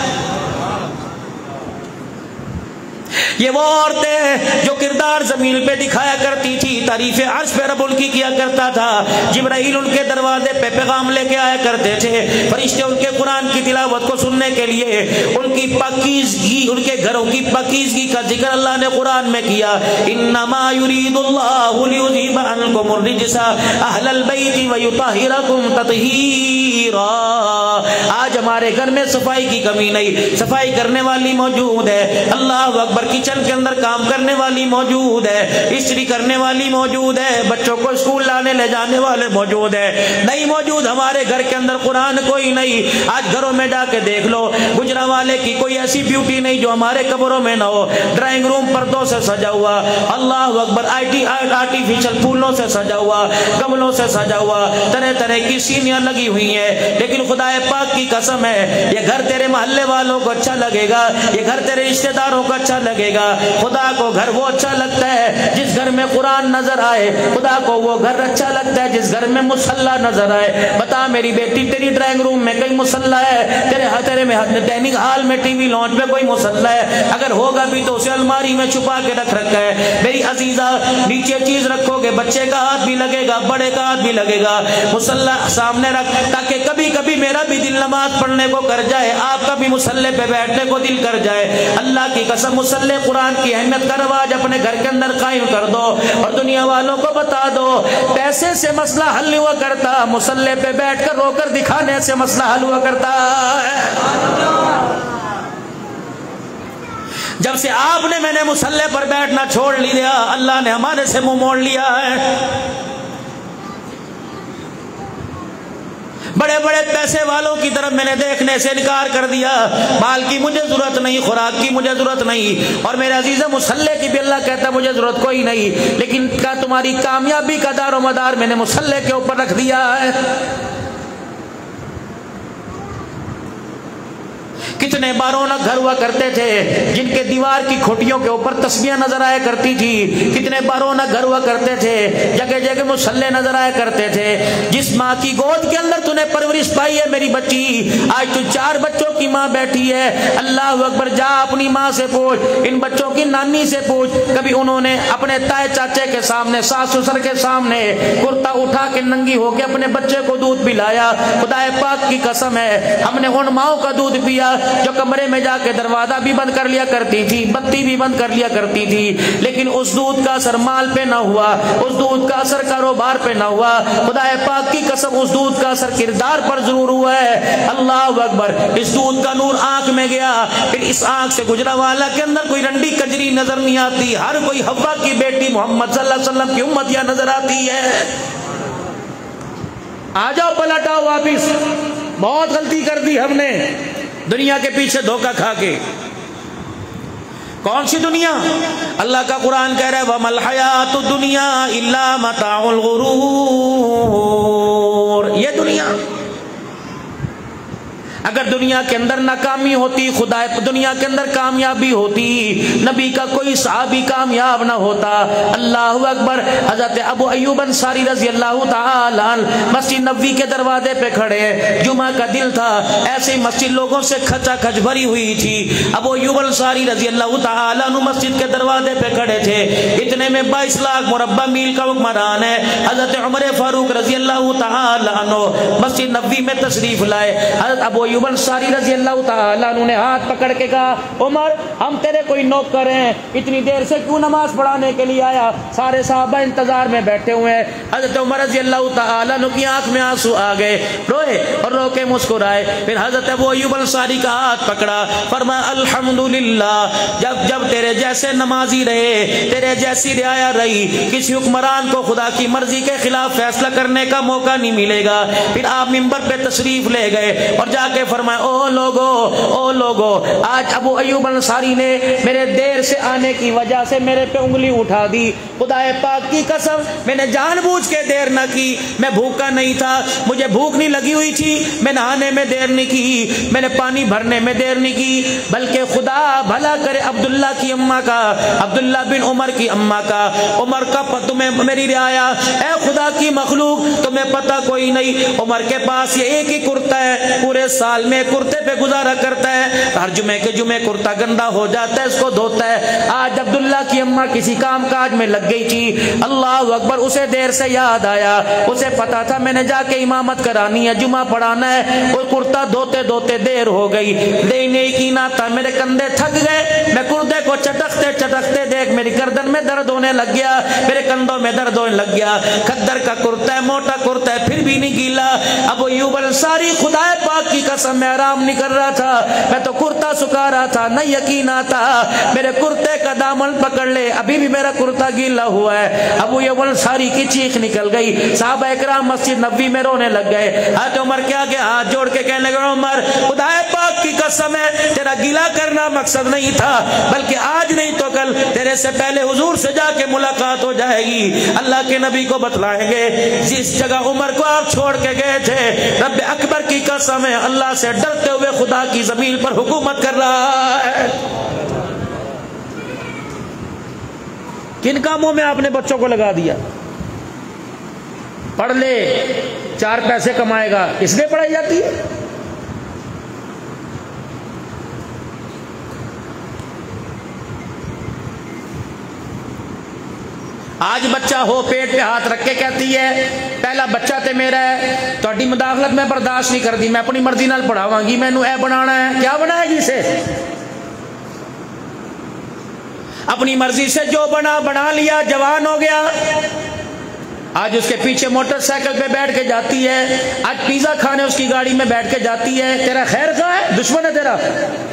یہ وہ عورتیں ہیں جو کردار زمین پہ دکھایا کرتی تھی، تعریف عرش پہ رب ان کی کیا کرتا تھا. جبرائیل ان کے دروازے پہ پیغام لے کے آیا کرتے تھے، فرشتے ان کے قرآن کی تلاوت کو سننے کے لیے. ان کی پاکیزگی، ان کے گھروں کی پاکیزگی کا ذکر اللہ نے قرآن میں کیا. انما یرید اللہ لیذھب عنکم الرجس اہل البیت ویطہرکم تطہیرا. آج ہمارے گھر میں صفائی کی کمی نہیں، صفائی کرنے والی موجود ہے. اللہ اکبر. کچن کے اندر کام کرنے والی موجود ہے، استری کرنے والی موجود ہے، بچوں کو اسکول لانے لے جانے والے موجود ہے. نہیں موجود ہمارے گھر کے اندر قرآن کوئی نہیں. آج گھروں میں جا کے دیکھ لو، گجرا والے کی کوئی ایسی بیوٹی نہیں جو ہمارے قبروں میں نہ ہو. ڈرائنگ روم پردوں سے سجا ہوا، اللہ اکبر، آرٹیفیشل پھولوں سے سجا ہوا، گملوں سے سجا ہوا، طرح طرح کی سینیاں لگی ہوئی ہیں. لیکن خدا پاک کی قسم ہے یہ گھر تیرے محلے والوں کو اچھا لگے گا، یہ گھر تیرے رشتہ داروں کو اچھا لگے گا. خدا کو گھر وہ اچھا لگتا ہے جس گھر میں قرآن نظر آئے. خدا کو وہ گھر اچھا لگتا ہے جس گھر میں مصلی نظر آئے. بتا میری بیٹی تیری ڈرائنگ روم میں کئی مصلی ہے؟ تیرے میں ڈائننگ ہال میں ٹی وی لانچ میں کوئی مصلی ہے؟ اگر ہوگا بھی تو اسے الماری میں چھپا کے رکھ رکھا ہے. میری عزیزہ نیچے چیز رکھو گے بچے کا ہاتھ بھی لگے گا، بڑے کا ہاتھ بھی لگے گا. مصلی سامنے رکھ تاکہ کبھی کبھی میرا بھی دل نماز پڑھنے کو کر جائے، آپ کا بھی مصلی پہ بیٹھنے کو دل کر جائے. اللہ کی قسم مصلی قرآن کی اہمیت کا رواج اپنے گھر کے اندر قائم کر دو اور دنیا والوں کو بتا دو. پیسے سے مسئلہ حل نہیں ہوا کرتا، مصلی پہ بیٹھ کر رو کر دکھانے سے مسئلہ حل ہوا کرتا ہے. جب سے آپ نے میں نے مصلی پر بیٹھنا چھوڑ لیا، اللہ نے ہمارے سے منہ موڑ لیا ہے. بڑے بڑے پیسے والوں کی طرف میں نے دیکھنے سے انکار کر دیا. مال کی مجھے ضرورت نہیں، خوراک کی مجھے ضرورت نہیں، اور میرے عزیز مصلی کی بھی اللہ کہتا ہے مجھے ضرورت کوئی نہیں. لیکن کیا تمہاری کامیابی کا دار و مدار میں نے مصلی کے اوپر رکھ دیا ہے؟ کتنے بارونق گھر ہوا کرتے تھے جن کے دیوار کی کھوٹیوں کے اوپر تسبیحیں نظر آیا کرتی تھی. کتنے بارونق گھر ہوا کرتے تھے جگہ جگہ مصلی نظر آیا کرتے تھے. جس ماں کی گود کے اندر تو نے پرورش پائی ہے میری بچی، آج تو 4 بچوں کی ماں بیٹھی ہے. اللہ اکبر. جا اپنی ماں سے پوچھ، ان بچوں کی نانی سے پوچھ، کبھی انہوں نے اپنے تائے چاچے کے سامنے، ساس سسر کے سامنے کرتا اٹھا کے ننگی ہو کے اپنے بچے کو دودھ پلایا؟ خدا پاک کی قسم ہے ہم نے ان ماؤں کا دودھ پیا جو کمرے میں جا کے دروازہ بھی بند کر لیا کرتی تھی، بتی بھی بند کر لیا کرتی تھی، لیکن اس دودھ کا اثر مال پہ نہ ہوا، اس دودھ کا اثر کاروبار پہ نہ ہوا. خدا پاک کی قسم اس دودھ کا اثر کردار پر ضرور ہوا ہے. اللہ اکبر. اس دودھ کا نور آنکھ میں گیا، پھر اس آنکھ سے گجرا والا کے اندر کوئی رنڈی کجری نظر نہیں آتی، ہر کوئی حوا کی بیٹی محمد صلی اللہ علیہ وسلم کی امتیاں نظر آتی ہے. آ جاؤ پلٹ آؤ واپس. بہت غلطی کر دی ہم نے دنیا کے پیچھے دھوکہ کھا کے. کون سی دنیا؟ اللہ کا قرآن کہہ رہا ہے وَمَا الْحَيَاةُ الدُّنْيَا إِلَّا مَتَاعُ الْغُرُورِ. یہ دنیا اگر دنیا کے اندر ناکامی ہوتی، خدا دنیا کے اندر کامیابی ہوتی، نبی کا کوئی صحابی کامیاب نہ ہوتا۔ اللہ اکبر۔ حضرت ابو ایوب انصاری رضی اللہ تعالی عنہ مسجد نبوی کے دروازے پہ کھڑے، جمعہ کا دن تھا، ایسے مسجد لوگوں سے کھچا کھچ بھری ہوئی تھی۔ ابو ایوب انصاری رضی اللہ تعالی عنہ مسجد کے دروازے پہ کھڑے تھے، اتنے میں 22 لاکھ مربع میل کا حکمران ہے حضرت عمر فاروق رضی اللہ تعالی عنہ مسجد نبوی میں تشریف لائے۔ حضرت ابو ایوب انصاری رضی اللہ تعالیٰ عنہ نے ہاتھ پکڑ کے کہا، عمر ہم تیرے کوئی نوکر ہیں، اتنی دیر سے کیوں نماز پڑھانے کے لیے آیا؟ سارے صحابہ انتظار میں بیٹھے ہوئے ہیں۔ حضرت عمر رضی اللہ تعالیٰ عنہ کی آنکھ میں آنسو آ گئے، روئے اور رو کے مسکرائے۔ پھر حضرت ابو ایوب انصاری کا ہاتھ پکڑا، فرمایا الحمدللہ، جب تیرے جیسے نمازی رہے، تیرے جیسی رعایا رہی، کسی حکمران کو خدا کی مرضی کے خلاف فیصلہ کرنے کا موقع نہیں ملے گا۔ پھر آپ منبر پہ تشریف لے گئے اور جا کے فرمایا، او لوگو، آج ابو ایوب انصاری نے میرے دیر سے آنے کی وجہ سے میرے پہ انگلی اٹھا دی۔ خدا پاک کی قسم میں نے جان بوجھ کے دیر نہ کی، میں بھوکا نہیں تھا، مجھے بھوک نہیں لگی ہوئی تھی، میں نہانے میں دیر نہیں کی، میں نے پانی بھرنے میں دیر نہیں کی، بلکہ خدا بھلا کرے عبداللہ کی اماں کا، عبداللہ بن عمر کی اماں کا، عمر کا تمہیں میری رعایا، اے خدا کی مخلوق تمہیں پتہ کوئی نہیں، عمر کے پاس یہ ایک ہی کرتا ہے، پورے سال میں کرتے پہ گزارا کرتا ہے، ہر جمعے کے جمعے کرتا گندا ہو جاتا ہے، اس کو دھوتا ہے۔ آج عبداللہ کی اماں کسی کام کاج میں لگ گئی تھی، اللہ اکبر، اسے دیر سے یاد آیا، اسے پتا تھا میں نے جا کے امامت کرانی ہے، جمعہ پڑھانا ہے، وہ کرتا دھوتے دھوتے دیر ہو گئی، دینے کی نہ تھا، میرے کندھے تھک گئے، میں کردے کو چٹکتے چٹکتے دیکھ میری گردن میں درد ہونے لگ گیا، میرے کندھوں میں درد ہونے لگ گیا، کھدر کا کرتا ہے، موٹا کرتا ہے، پھر بھی نہیں گیلا۔ ابو ایوب انصاری خدا پاک کی قسم میں آرام نہیں کر رہا تھا، میں تو کرتا سکھا رہا تھا، نہ یقین آتا، میرے کرتے کا دامن پکڑ لے، ابھی بھی میرا کرتا گیلا ہوا ہے۔ ابو ایوب انصاری کی چیخ نکل گئی، صحابہ اکرام مسجد نبوی میں رونے لگ گئے۔ حضرت عمر کیا کہ ہاتھ جوڑ کے کہنے لگے، عمر خدا پاک کی قسم ہے تیرا گیلا کرنا مقصد نہیں تھا، بلکہ آج نہیں تو کل تیرے سے پہلے حضور سے جا کے ملاقات ہو جائے گی، اللہ کے نبی کو بتلائیں گے جس جگہ عمر کو آپ چھوڑ کے گئے تھے، رب اکبر کی قسم ہے اللہ سے ڈرتے ہوئے خدا کی زمین پر حکومت کر رہا ہے۔ کن کاموں میں آپ نے بچوں کو لگا دیا؟ پڑھ لے 4 پیسے کمائے گا، اس لیے پڑھائی جاتی ہے۔ آج بچہ ہو پیٹ پہ ہاتھ رکھ کے کہتی ہے پہلا بچہ تے میرا ہے، تہاڈی مداخلت میں برداشت نہیں کرتی، میں اپنی مرضی نال پڑھاواں گی، مینوں اے بنانا ہے۔ کیا بنائے گی اسے؟ اپنی مرضی سے جو بنا لیا، جوان ہو گیا، آج اس کے پیچھے موٹر سائیکل پہ بیٹھ کے جاتی ہے، آج پیزا کھانے اس کی گاڑی میں بیٹھ کے جاتی ہے، تیرا خیر خواہ ہے؟ دشمن ہے تیرا؟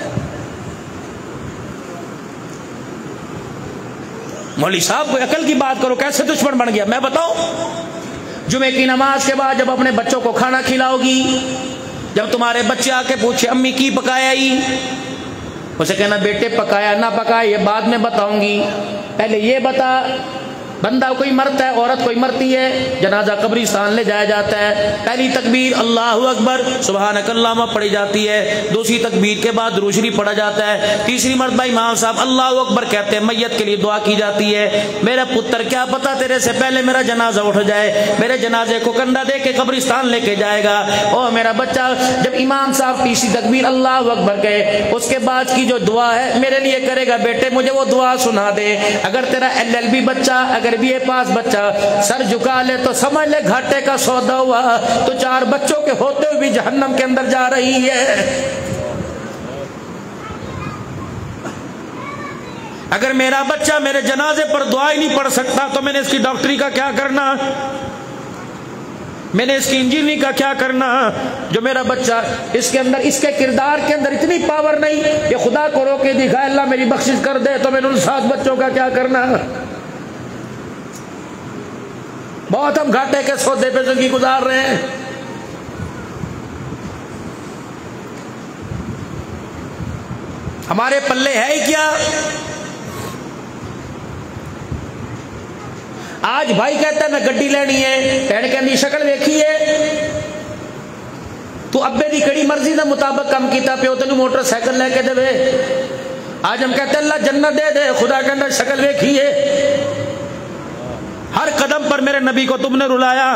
مولوی صاحب کوئی عقل کی بات کرو، کیسے دشمن بن گیا؟ میں بتاؤں، جمعے کی نماز کے بعد جب اپنے بچوں کو کھانا کھلاؤ گی، جب تمہارے بچے آ کے پوچھے امی کی پکایا ہی، اسے کہنا بیٹے پکایا نہ پکایا یہ بعد میں بتاؤں گی، پہلے یہ بتا بندہ کوئی مرتا ہے، عورت کوئی مرتی ہے، جنازہ قبرستان لے جایا جاتا ہے، پہلی تکبیر اللہ اکبر سبحانک اللہم پڑھی جاتی ہے، دوسری تکبیر کے بعد درود شریف پڑھا جاتا ہے، تیسری مرتبہ امام صاحب اللہ اکبر کہتے ہیں، میت کے لیے دعا کی جاتی ہے، میرا پتر کیا پتا تیرے سے پہلے میرا جنازہ اٹھ جائے، میرے جنازے کو کندھا دے کے قبرستان لے کے جائے گا۔ او میرا بچہ، جب امام صاحب تیسری تکبیر اللہ اکبر کہے، اس کے بعد کی جو دعا ہے میرے لیے کرے گا، بیٹے مجھے وہ دعا سنا دے۔ اگر تیرا LLB بچہ، اگر بھی یہ پاس بچہ سر جھکا لے تو سمجھ لے گھاٹے کا سودا ہوا، تو 4 بچوں کے ہوتے ہوئے بھی جہنم کے اندر جا رہی ہے۔ اگر میرا بچہ میرے جنازے پر دعا ہی نہیں پڑھ سکتا تو میں نے اس کی ڈاکٹری کا کیا کرنا، میں نے اس کی انجینئرنگ کا کیا کرنا؟ جو میرا بچہ اس کے اندر، اس کے کردار کے اندر اتنی پاور نہیں کہ خدا کو رو کے دکھائے اللہ میری بخشش کر دے، تو میں نے ان 7 بچوں کا کیا کرنا؟ بہت ہم گھاٹے کے سودے پہ زندگی گزار رہے ہیں۔ ہمارے پلے ہے ہی کیا؟ آج بھائی کہتا ہے میں گڈی لینی ہے، بہن کہندی شکل ویکھی ہے، تو ابے دی کڑی مرضی دا مطابق کام کیتا پیو تینو موٹر سائیکل لے کے دے. آج ہم کہتے ہیں اللہ جنت دے دے، خدا کے اندر شکل ویکھیے. ہر قدم پر میرے نبی کو تم نے رلایا.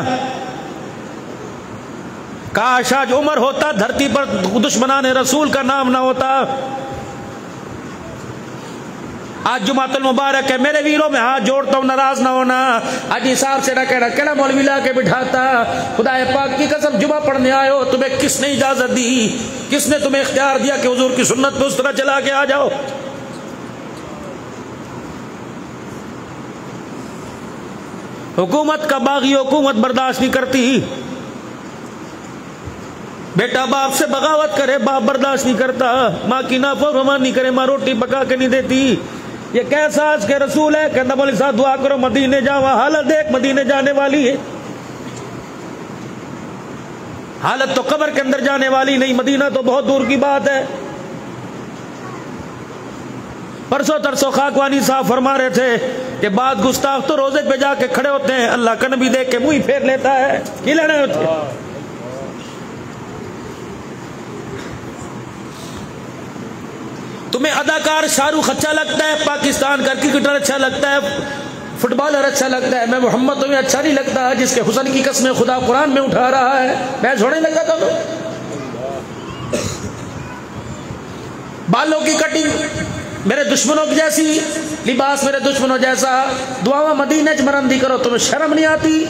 کاش آج عمر ہوتا دھرتی پر دشمنان رسول کا نام نہ ہوتا. آج جمعۃ المبارک ہے، میرے ویروں میں ہاتھ جوڑتا ہوں، ناراض نہ ہونا. آج حساب سے نہ کہنا کہنا مولوی لا کے بٹھاتا. خدا پاک کی قسم جمعہ پڑھنے آئے ہو، تمہیں کس نے اجازت دی؟ کس نے تمہیں اختیار دیا کہ حضور کی سنت پہ اس طرح چلا کے آ جاؤ؟ حکومت کا باغی حکومت برداشت نہیں کرتی. بیٹا باپ سے بغاوت کرے، باپ برداشت نہیں کرتا. ماں کی نافرمانی کرے، ماں روٹی پکا کے نہیں دیتی. یہ کیسا آج کے رسول ہے؟ کہنا بولے صاحب دعا کرو مدینے جاواں. حالت دیکھ مدینے جانے والی ہے، حالت تو قبر کے اندر جانے والی نہیں. مدینہ تو بہت دور کی بات ہے. پرسوں ترسوں خاکوانی صاحب فرما رہے تھے کہ بعد گستاخ تو روزے پہ جا کے کھڑے ہوتے ہیں، اللہ کا نبی دیکھ کے منہ ہی پھیر لیتا ہے. کی لینے ہوتے تمہیں اداکار شاہ رخ اچھا لگتا ہے، پاکستان کا کرکٹر اچھا لگتا ہے، فٹ بالر اچھا لگتا ہے. میں محمد تمہیں اچھا نہیں لگتا جس کے حسن کی قسمیں خدا قرآن میں اٹھا رہا ہے. میں چھوڑنے لگا تھا. بالوں کی کٹنگ میرے دشمنوں کی جیسی، لباس میرے دشمنوں جیسا. دعا مدینہ چ مرندی کرو، تمہیں شرم نہیں آتی؟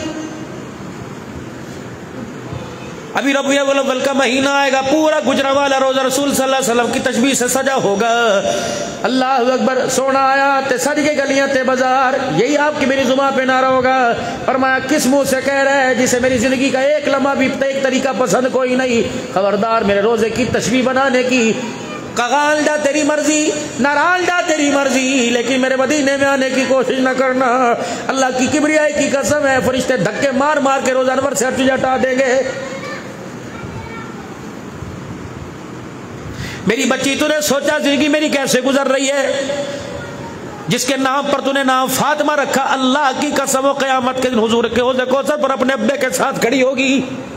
ابھی ربیع الاول کا مہینہ آئے گا، پورا گجرانوالہ روزہ رسول صلی اللہ علیہ وسلم کی تشبیہ سے سجا ہوگا. اللہ اکبر. سونا آیا تے سج کے گلیاں تے بازار، یہی آپ کی میری زبان پہ نعرہ ہوگا. فرمایا کس منہ سے کہہ رہے ہے جسے میری زندگی کا ایک لمحہ بھی ایک طریقہ پسند کوئی نہیں. خبردار میرے روزے کی تشبیہ بنانے کی. کغال جا تیری مرضی، نارال جا تیری مرضی، لیکن میرے مدینے میں آنے کی کوشش نہ کرنا. اللہ کی کبریائی کی قسم ہے، فرشتے دھکے مار مار کے روزہ انور سے ہر چیز ہٹا دیں گے. میری بچی تو نے سوچا زندگی میری کیسے گزر رہی ہے؟ جس کے نام پر تو نے نام فاطمہ رکھا، اللہ کی قسم و قیامت کے دن حضور کے حوض کوثر پر اپنے ابے کے ساتھ کھڑی ہوگی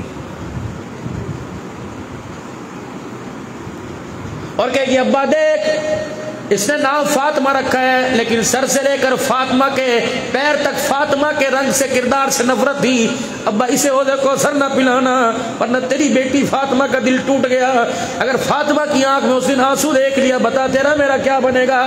اور کہے گی ابا دیکھ اس نے نام فاطمہ رکھا ہے، لیکن سر سے لے کر فاطمہ کے پیر تک فاطمہ کے رنگ سے کردار سے نفرت تھی. ابا اسے حوض کوثر نہ پلانا ورنہ تیری بیٹی فاطمہ کا دل ٹوٹ گیا. اگر فاطمہ کی آنکھ میں اس دن آنسو دیکھ لیا، بتا تیرا میرا کیا بنے گا؟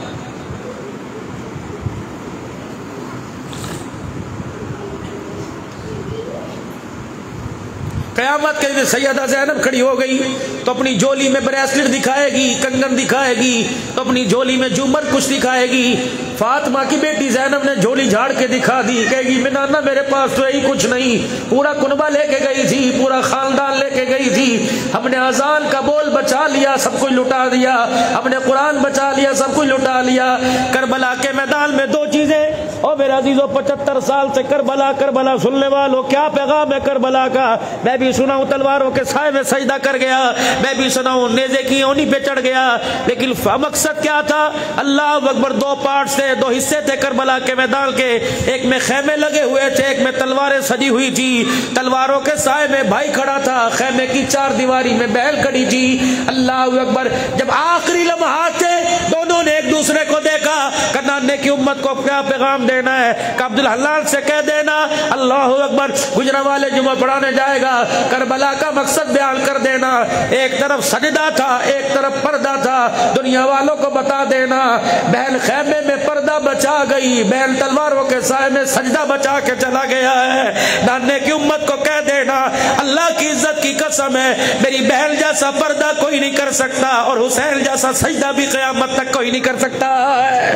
قیامت کے دن سیدہ زینب کھڑی ہو گئی تو اپنی جولی میں بریسلٹ دکھائے گی، کنگن دکھائے گی، تو اپنی جولی میں جھومر کچھ دکھائے گی. فاطمہ کی بیٹی زینب نے جھولی جھاڑ کے دکھا دی. کہے گی نانا میرے پاس تو یہی کچھ نہیں، پورا کنبہ لے کے گئی تھی، پورا خاندان لے کے گئی تھی. ہم نے اذان کا بول بچا لیا، سب کچھ لٹا دیا. ہم نے قرآن بچا لیا، سب کچھ لٹا لیا. کربلا کے میدان میں دو چیزیں، او میرے عزیزو 75 سال سے کربلا کربلا سننے والوں کیا پیغام ہے کربلا کا؟ میں بھی سنا ہوں تلواروں کے سائے میں سجدہ کر گیا، میں بھی سنا ہوں نیزے کی اونی پہ چڑھ گیا، لیکن مقصد کیا تھا؟ اللہ اکبر. دو پارٹس تھے، دو حصے تھے کربلا کے میدان کے. ایک میں خیمے لگے ہوئے تھے، ایک میں تلواریں سجی ہوئی تھی. تلواروں کے سائے میں بھائی کھڑا تھا، خیمے کی چار دیواری میں بہن کھڑی تھی. اللہ اکبر. جب آخری لمحات تھے دونوں نے ایک دوسرے کو دیکھا. کنانے کی امت کو کیا پیغام دینا ہے کہ عبدالحلال سے کہہ دینا اللہ اکبر گجرانوالے جمعہ پڑھانے جائے گا، کربلا کا مقصد بیان کر دینا. ایک طرف سجدہ تھا، ایک طرف پردہ تھا. دنیا والوں کو بتا دینا بہن خیمے میں پردہ بچا گئی، بہن تلواروں کے سائے میں سجدہ بچا کے چلا گیا ہے. نانے کی امت کو کہہ دینا اللہ کی عزت کی قسم ہے میری بہن جیسا پردہ کوئی نہیں کر سکتا، اور حسین جیسا سجدہ بھی قیامت تک کوئی نہیں کر سکتا ہے.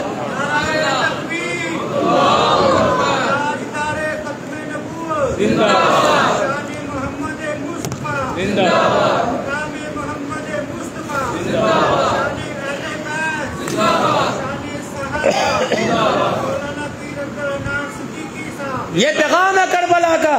یہ پیغام ہے کربلا کا.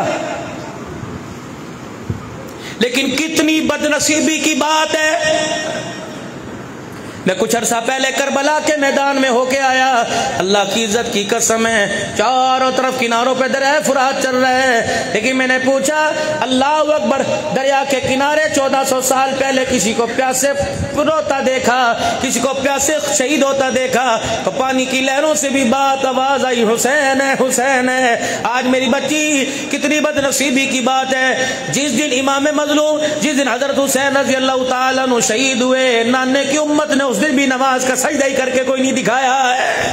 لیکن کتنی بدنصیبی کی بات ہے میں کچھ عرصہ پہلے کربلا کے میدان میں ہو کے آیا، اللہ کی عزت کی قسم ہے چاروں طرف کناروں پہ دریا فرات چل رہا ہے، لیکن میں نے پوچھا اللہ اکبر، دریا کے کنارے 1400 سال پہلے کسی کو پیاسے روتا دیکھا، کسی کو پیاسے شہید ہوتا دیکھا، تو پانی کی لہروں سے بھی بات آواز آئی حسین ہے حسین ہے۔ آج میری بچی کتنی بد نصیبی کی بات ہے، جس دن امام مظلوم، جس دن حضرت حسین رضی اللہ تعالیٰ عنہ شہید ہوئے، نانے کی امت نے اس دن بھی نماز کا سجدہ ہی کر کے کوئی نہیں دکھایا ہے۔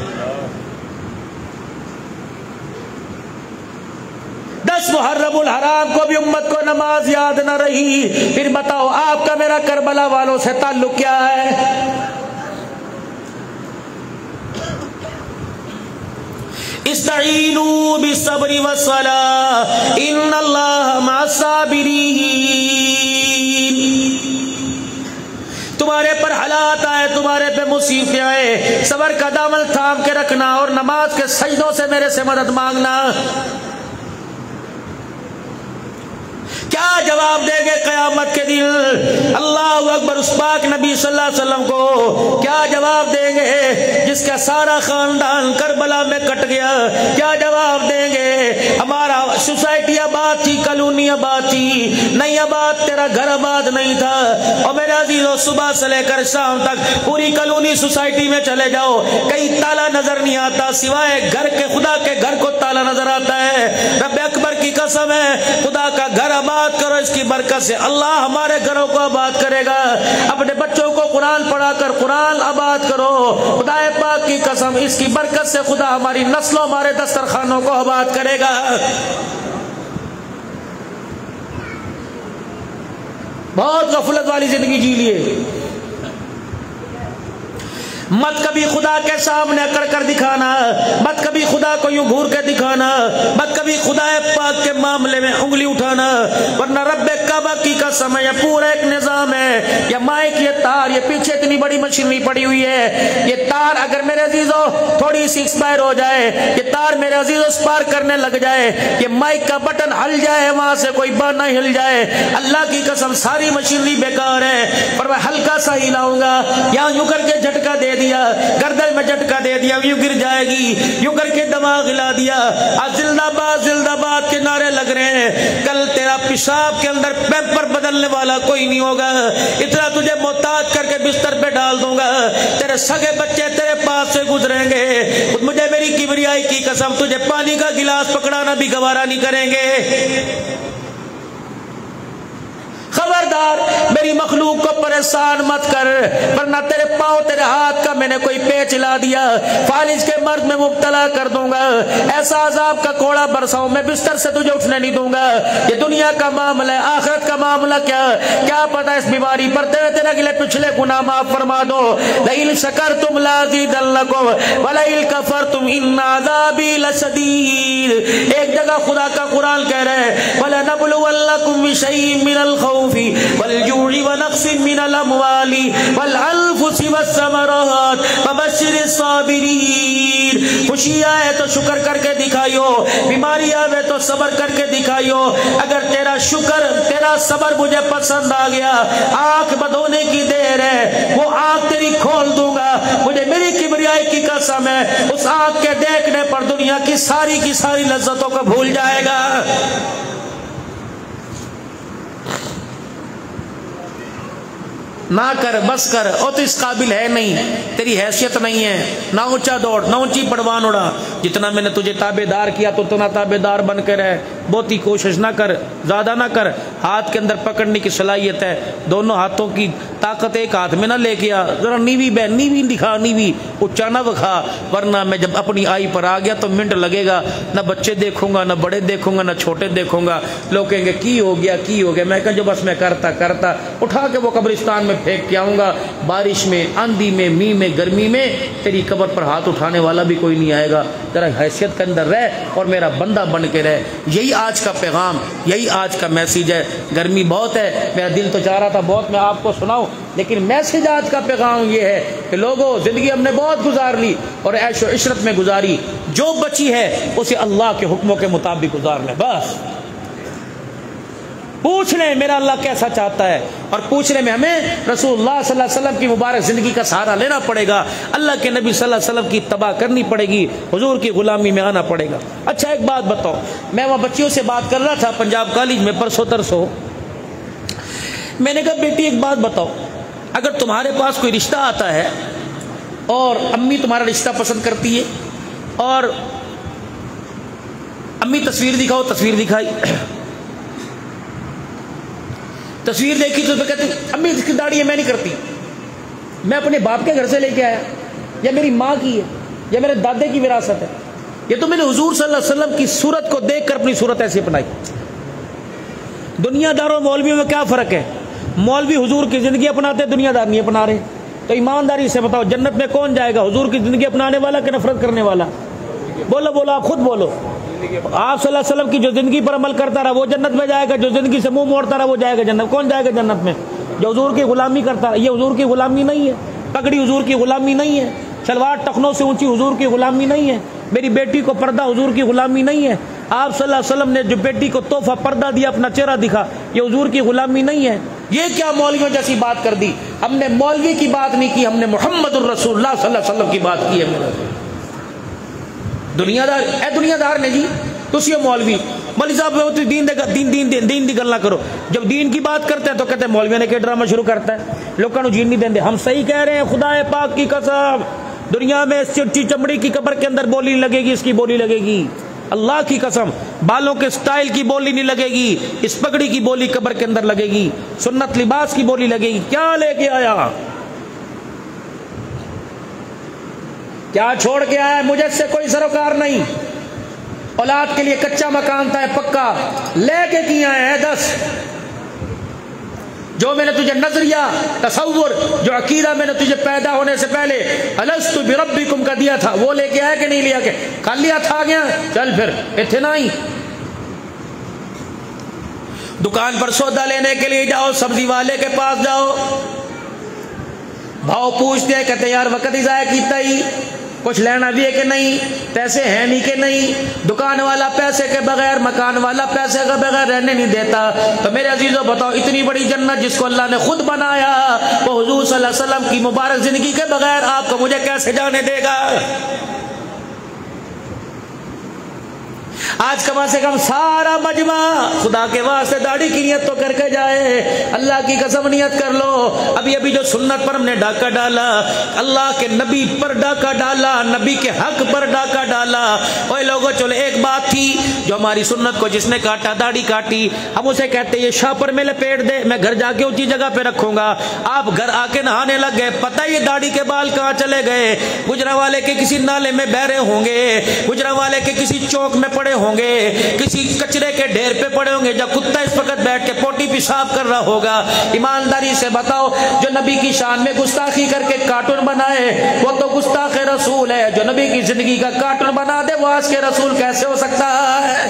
10 محرم الحرام کو بھی امت کو نماز یاد نہ رہی، پھر بتاؤ آپ کا میرا کربلا والوں سے تعلق کیا ہے؟ استعینوا بالصبر والصلاۃ ان اللہ مع الصابرین۔ تمہارے پر حالات آئے، تمہارے پہ مصیبتیں آئے، صبر کا دامن تھام کے رکھنا اور نماز کے سجدوں سے میرے سے مدد مانگنا۔ کیا جواب دیں گے قیامت کے دن؟ اللہ اکبر، اس پاک نبی صلی اللہ علیہ وسلم کو کیا جواب دیں گے جس کا سارا خاندان کربلا میں کٹ گیا؟ کیا جواب دیں گے؟ ہمارا سوسائٹی آباد تھی، کالونی آباد تھی، نہیں آباد، تیرا گھر آباد نہیں تھا۔ اور میرے عزیزوں، صبح سے لے کر شام تک پوری کالونی سوسائٹی میں چلے جاؤ، کہیں تالا نظر نہیں آتا سوائے گھر کے، خدا کے گھر کو تالا نظر آتا ہے۔ رب اکبر کی قسم ہے، خدا کا گھر آباد کرو، اس کی برکت سے اللہ ہمارے گھروں کو آباد کرے گا۔ اپنے بچوں کو قرآن پڑھا کر قرآن آباد کرو، خدا پاک کی قسم اس کی برکت سے خدا ہماری نسلوں، ہمارے دسترخوانوں کو آباد کرے گا۔ بہت غفلت والی زندگی جی لیے، مت کبھی خدا کے سامنے کر دکھانا، مت کبھی خدا کو یوں گھور کے دکھانا، مت کبھی خدا پاک کے معاملے میں انگلی اٹھانا، ورنہ رب کعبہ کی قسم ہے یہ پورا ایک نظام ہے۔ یہ مائک، یہ تار، یہ پیچھے اتنی بڑی مشینری پڑی ہوئی ہے، یہ تار اگر میرے عزیزوں تھوڑی سی ایکسپائر ہو جائے، یہ تار میرے عزیزوں اسپارک کرنے لگ جائے، یہ مائک کا بٹن ہل جائے، وہاں سے کوئی بانا ہل جائے، اللہ کی قسم ساری مشینری بیکار ہے۔ پر میں ہلکا سا ہی لاؤں گا، یہاں یوں کر کے جھٹکا دے دیا، گردن میں جھٹکا دے دیا، یوں گر جائے گی، یوں کر کے دماغ ہلا دیا، آج زندہ باد زندہ باد کے نعرے لگ رہے ہیں، کل تیرا پیشاب کے اندر پیمپر بدلنے والا کوئی نہیں ہوگا، اتنا تجھے محتاج کر کے بستر پہ ڈال دوں گا، تیرے سگے بچے تیرے پاس سے گزریں گے، مجھے میری کبریائی کی قسم تجھے پانی کا گلاس پکڑانا بھی گوارا نہیں کریں گے۔ خبردار میری مخلوق کو پریشان مت کر، ورنہ تیرے پاؤں تیرے ہاتھ کا میں نے کوئی پیچ لا دیا، فالج کے مرض میں مبتلا کر دوں گا، ایسا عذاب کا کوڑا برساؤں، میں بستر سے تجھے اٹھنے نہیں دوں گا۔ یہ دنیا کا معاملہ ہے، آخرت کا معاملہ کیا پتہ اس بیماری پر تیرے اگلے پچھلے گناہ معاف فرما دو۔ لئن شکرتم لازیدنکم ولئن کفرتم ان عذابی لشدید۔ ایک جگہ خدا کا قرآن کہہ رہے ہیں وَلَنَبْلُوَنَّكُم بِشَيْءٍ مِّنَ الْخَوْفِ والجوع ونقص من الاموال والانفس والثمرات وبشر الصابرین۔ خوشی آئے تو شکر کر کے دکھائیو، بیماری آئے تو صبر کر کے دکھائیو۔ اگر تیرا شکر تیرا صبر مجھے پسند آ گیا، آنکھ بند ہونے کی دیر ہے، وہ آنکھ تیری کھول دوں گا، مجھے میری کبریائی کی قسم ہے، اس آنکھ کے دیکھنے پر دنیا کی ساری لذتوں کو بھول جائے گا۔ نہ کر، بس کر، او تو اس قابل ہے نہیں، تیری حیثیت نہیں ہے، نہ اونچا دوڑ، نہ اونچی پڑوان اڑا، جتنا میں نے تجھے تابع دار کیا تو اتنا تابع دار بن کے رہ، بہتی کوشش نہ کر، زیادہ نہ کر۔ ہاتھ کے اندر پکڑنے کی صلاحیت ہے، دونوں ہاتھوں کی طاقت ایک ہاتھ میں نہ لے کے آ، ذرا نیوی دکھا، نیوی اونچا نہ بکھا، ورنہ میں جب اپنی آئی پر آ گیا تو منٹ لگے گا، نہ بچے دیکھوں گا، نہ بڑے دیکھوں گا، نہ چھوٹے دیکھوں گا، لوگ کہیں گے کی ہو گیا۔ میں کہا جو بس میں کرتا اٹھا کے وہ قبرستان میں پھینک کے آؤں گا، بارش میں، آندھی میں، می میں، گرمی میں تیری قبر پر ہاتھ اٹھانے والا بھی کوئی نہیں آئے گا۔ ذرا حیثیت کے اندر رہ اور میرا بندہ بن کے رہ۔ یہی آج کا پیغام، یہی آج کا میسیج ہے۔ گرمی بہت ہے، میرا دل تو چاہ رہا تھا بہت میں آپ کو سناؤں، لیکن میسیج آج کا پیغام یہ ہے کہ لوگوں، زندگی ہم نے بہت گزار لی اور عیش و عشرت میں گزاری، جو بچی ہے اسے اللہ کے حکموں کے مطابق گزار لیں، بس پوچھ لیں میرا اللہ کیسا چاہتا ہے، اور پوچھنے میں ہمیں رسول اللہ صلی اللہ علیہ وسلم کی مبارک زندگی کا سہارا لینا پڑے گا، اللہ کے نبی صلی اللہ علیہ وسلم کی اتباع کرنی پڑے گی، حضور کی غلامی میں آنا پڑے گا۔ اچھا ایک بات بتاؤ، میں وہاں بچیوں سے بات کر رہا تھا پنجاب کالج میں پرسوں ترسوں، میں نے کہا بیٹی ایک بات بتاؤ، اگر تمہارے پاس کوئی رشتہ آتا ہے اور امی تمہارا رشتہ پسند کرتی ہے اور امی تصویر دکھاؤ، تصویر دکھائی، تصویر دیکھی تو کہتے امی اس کی داڑھی ہے میں نہیں کرتی، میں اپنے باپ کے گھر سے لے کے آیا، یا میری ماں کی ہے یا میرے دادے کی وراثت ہے، یہ تو میں نے حضور صلی اللہ علیہ وسلم کی صورت کو دیکھ کر اپنی صورت ایسی اپنائی۔ دنیا داروں مولویوں میں کیا فرق ہے؟ مولوی حضور کی زندگی اپناتے، دنیا دار نہیں اپنا رہے، تو ایمانداری سے بتاؤ جنت میں کون جائے گا، حضور کی زندگی اپنانے والا کہ نفرت کرنے والا؟ بولو بولو، آپ خود بولو۔ آپ صلی اللہ علیہ وسلم کی جو زندگی پر عمل کرتا رہا وہ جنت میں جائے گا، جو زندگی سے منہ موڑتا رہا وہ جائے گا جنت۔ کون جائے گا جنت میں؟ جو حضور کی غلامی کرتا رہا۔ یہ حضور کی غلامی نہیں ہے، پگڑی حضور کی غلامی نہیں ہے، شلوار ٹخنوں سے اونچی حضور کی غلامی نہیں ہے، میری بیٹی کو پردہ حضور کی غلامی نہیں ہے، آپ صلی اللہ علیہ وسلم نے جو بیٹی کو تحفہ پردہ دیا، اپنا چہرہ دکھا، یہ حضور کی غلامی نہیں ہے۔ یہ کیا مولویوں جیسی بات کر دی؟ ہم نے مولوی کی بات نہیں کی، ہم نے محمد الرسول اللہ صلی اللہ علیہ وسلم کی بات کی ہے۔ میرا دنیا دار اے دنیا دار نے جی تسی مولوی صاحب دین دی گل نہ کرو، جب دین کی بات کرتے ہیں تو کہتے ہیں مولوی نے کہ ڈرامہ شروع کرتا ہے، لوگوں کو جین نہیں دیں دے۔ ہم صحیح کہہ رہے ہیں، خدا پاک کی قسم، دنیا میں اس چٹی چمڑی کی قبر کے اندر بولی لگے گی، اس کی بولی لگے گی، اللہ کی قسم، بالوں کے سٹائل کی بولی نہیں لگے گی، اس پگڑی کی بولی قبر کے اندر لگے گی، سنت لباس کی بولی لگے گی۔ کیا لے کے آیا؟ کیا چھوڑ کے آیا؟ مجھے اس سے کوئی سروکار نہیں، اولاد کے لیے کچا مکان تھا پکا، لے کے کیا ہے 10۔ جو میں نے تجھے نظریہ، تصور، جو عقیدہ میں نے تجھے پیدا ہونے سے پہلے الستو بربکم کا دیا تھا، وہ لے کے آیا کہ نہیں لیا کے؟ کھا لیا تھا گیا، چل پھر اتنا ہی۔ دکان پر سودا لینے کے لیے جاؤ، سبزی والے کے پاس جاؤ، بھاؤ پوچھتے کہتے یار وقت ہی ضائع کیتا ہی، کچھ لینا بھی ہے کہ نہیں، پیسے ہیں نہیں کہ نہیں، دکان والا پیسے کے بغیر، مکان والا پیسے کے بغیر رہنے نہیں دیتا۔ تو میرے عزیزوں بتاؤ، اتنی بڑی جنت جس کو اللہ نے خود بنایا، وہ حضور صلی اللہ علیہ وسلم کی مبارک زندگی کے بغیر آپ کو مجھے کیسے جانے دے گا؟ آج کم سے کم سارا مجمع خدا کے واسطے داڑھی کی نیت تو کر کے جائے، اللہ کی قسم نیت کر لو۔ ابھی جو سنت پر ہم نے ڈاکہ ڈالا، اللہ کے نبی پر ڈاکہ ڈالا، نبی کے حق پر ڈاکہ ڈالا۔ اوے لوگوں چلو، ایک بات تھی جو ہماری سنت کو جس نے کاٹا، داڑھی کاٹی، ہم اسے کہتے یہ شاپر میں لپیٹ دے، میں گھر جا کے اونچی جگہ پہ رکھوں گا۔ آپ گھر آ کے نہانے لگ گئے، پتہ یہ داڑھی کے بال کہاں چلے گئے؟ گجرانوالے کے کسی نالے میں بہ رہے ہوں گے، گجرانوالے کے کسی چوک میں پڑے ہوں گے، کسی کچرے کے ڈھیر پہ پڑے ہوں گے، جب کتا اس وقت بیٹھ کے پوٹی پیشاب کر رہا ہوگا۔ ایمانداری سے بتاؤ، جو نبی کی شان میں گستاخی کر کے کارٹون بنائے وہ تو گستاخ رسول ہے، جو نبی کی زندگی کا کارٹون بنا دے وہ آج کے رسول کیسے ہو سکتا ہے؟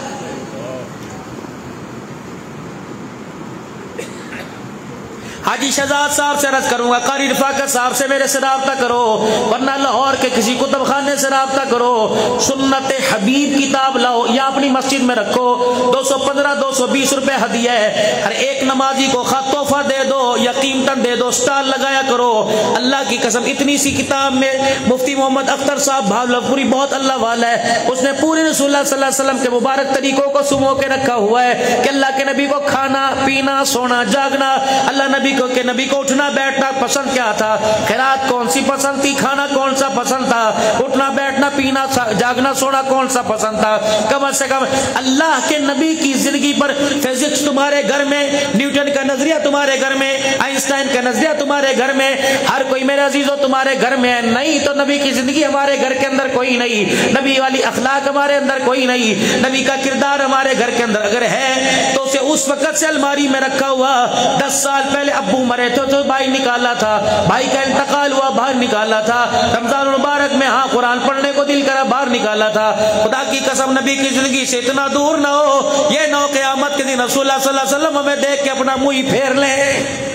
حاجی شہزاد صاحب سے عرض کروں گا، قاری رفاقت صاحب سے میرے سے رابطہ کرو، ورنہ لاہور کے کسی کتب خانے سے رابطہ کرو۔ سنت حبیب کتاب لاؤ یا اپنی مسجد میں رکھو، 215 220 روپے ہدیہ ہے، ہر ایک نمازی کو خط تحفہ دے دو یا قیمتاً دے دو، سٹال لگایا کرو۔ اللہ کی قسم اتنی سی کتاب میں مفتی محمد اختر صاحب بھاولپوری بہت اللہ والا ہے، اس نے پورے رسول اللہ صلی اللہ علیہ وسلم کے مبارک طریقوں کو سمو کے رکھا ہوا ہے کہ اللہ کے نبی کو کھانا پینا سونا جاگنا، اللہ نبی کہ نبی کو اٹھنا بیٹھنا پسند کیا تھا، خیرات کون سی پسند تھی، کھانا کون سا پسند تھا، اٹھنا بیٹھنا پینا جاگنا سونا کون سا پسند تھا۔ کم سے کم اللہ کے نبی کی زندگی پر فزکس تمہارے گھر میں، نیوٹن کا نظریہ تمہارے گھر میں، آئنسٹائن کا نظریہ تمہارے گھر میں، ہر کوئی میرے عزیزوں تمہارے گھر میں ہے، نہیں تو نبی کی زندگی ہمارے گھر کے اندر کوئی نہیں، نبی والی اخلاق ہمارے اندر کوئی نہیں، نبی کا کردار ہمارے گھر کے اندر اگر ہے تو اسے اس وقت سے الماری میں رکھا ہوا، 10 سال پہلے ابو مرے تو بھائی نکالا تھا، بھائی کا انتقال ہوا باہر نکالا تھا، رمضان المبارک میں ہاں قرآن پڑھنے کو دل کرا باہر نکالا تھا۔ خدا کی قسم نبی کی زندگی سے اتنا دور نہ ہو، یہ نو قیامت کے دن رسول اللہ صلی اللہ علیہ وسلم ہمیں دیکھ کے اپنا منہ ہی پھیر لیں۔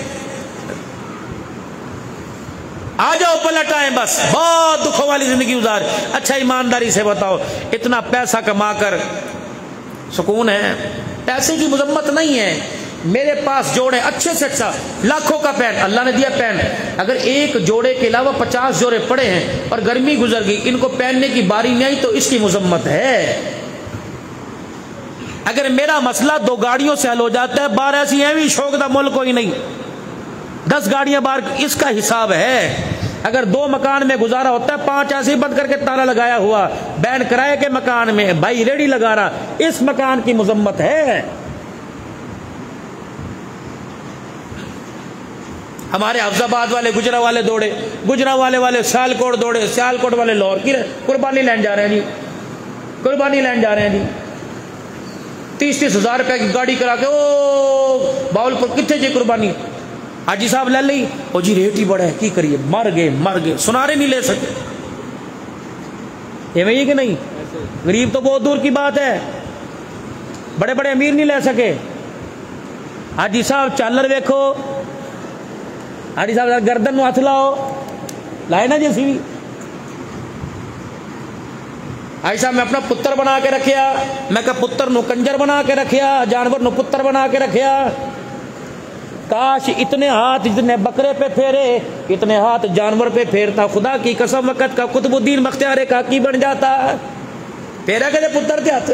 آ جاؤ پلٹ آئیں، بس بہت دکھوں والی زندگی گزار۔ اچھا ایمانداری سے بتاؤ، اتنا پیسہ کما کر سکون ہے؟ پیسے کی مذمت نہیں ہے، میرے پاس جوڑے اچھے سے اچھا لاکھوں کا پین اللہ نے دیا پین، اگر ایک جوڑے کے علاوہ 50 جوڑے پڑے ہیں اور گرمی گزر گئی، ان کو پہننے کی باری نہیں آئی تو اس کی مذمت ہے۔ اگر میرا مسئلہ 2 گاڑیوں سے حل ہو جاتا ہے، 12 ایسی ہیں بھی شوق دا ملک کوئی نہیں، 10 گاڑیاں بار، اس کا حساب ہے۔ اگر 2 مکان میں گزارا ہوتا ہے، 5 ایسے بند کر کے تالا لگایا ہوا، بین کرائے کے مکان میں بھائی ریڑی لگا رہا، اس مکان کی مذمت ہے۔ ہمارے حفظ آباد والے گجرا والے دوڑے، گجرا والے سیالکوٹ دوڑے، سیالکوٹ والے لاہور کی قربانی لین جا رہے ہیں جی، قربانی لین جا رہے ہیں جی، 30-30 ہزار روپے کی گاڑی کرا کے او باول پور کتنے جی قربانی حاجی صاحب لے لی، او جی ریٹ ہی بڑا ہے کی کریے، مر گئے سنارے نہیں لے سکتے، یہ کہ نہیں؟ غریب تو بہت دور کی بات ہے، بڑے بڑے امیر نہیں لے سکے۔ حاجی صاحب چالر دیکھو، حاجی صاحب گردن نو ہاتھ لاؤ، لائے نا جیسی بھی حاجی صاحب میں اپنا پتر بنا کے رکھیا، میں کہ پتر نو کنجر بنا کے رکھیا، جانور نو پتر بنا کے رکھیا، کاش اتنے ہاتھ جتنے بکرے پہ پھیرے اتنے ہاتھ جانور پہ پھیرتا، خدا کی قسم وقت کا قطب الدین بختیار کاکی بن جاتا، پھیرا کے پتر کے ہاتھ۔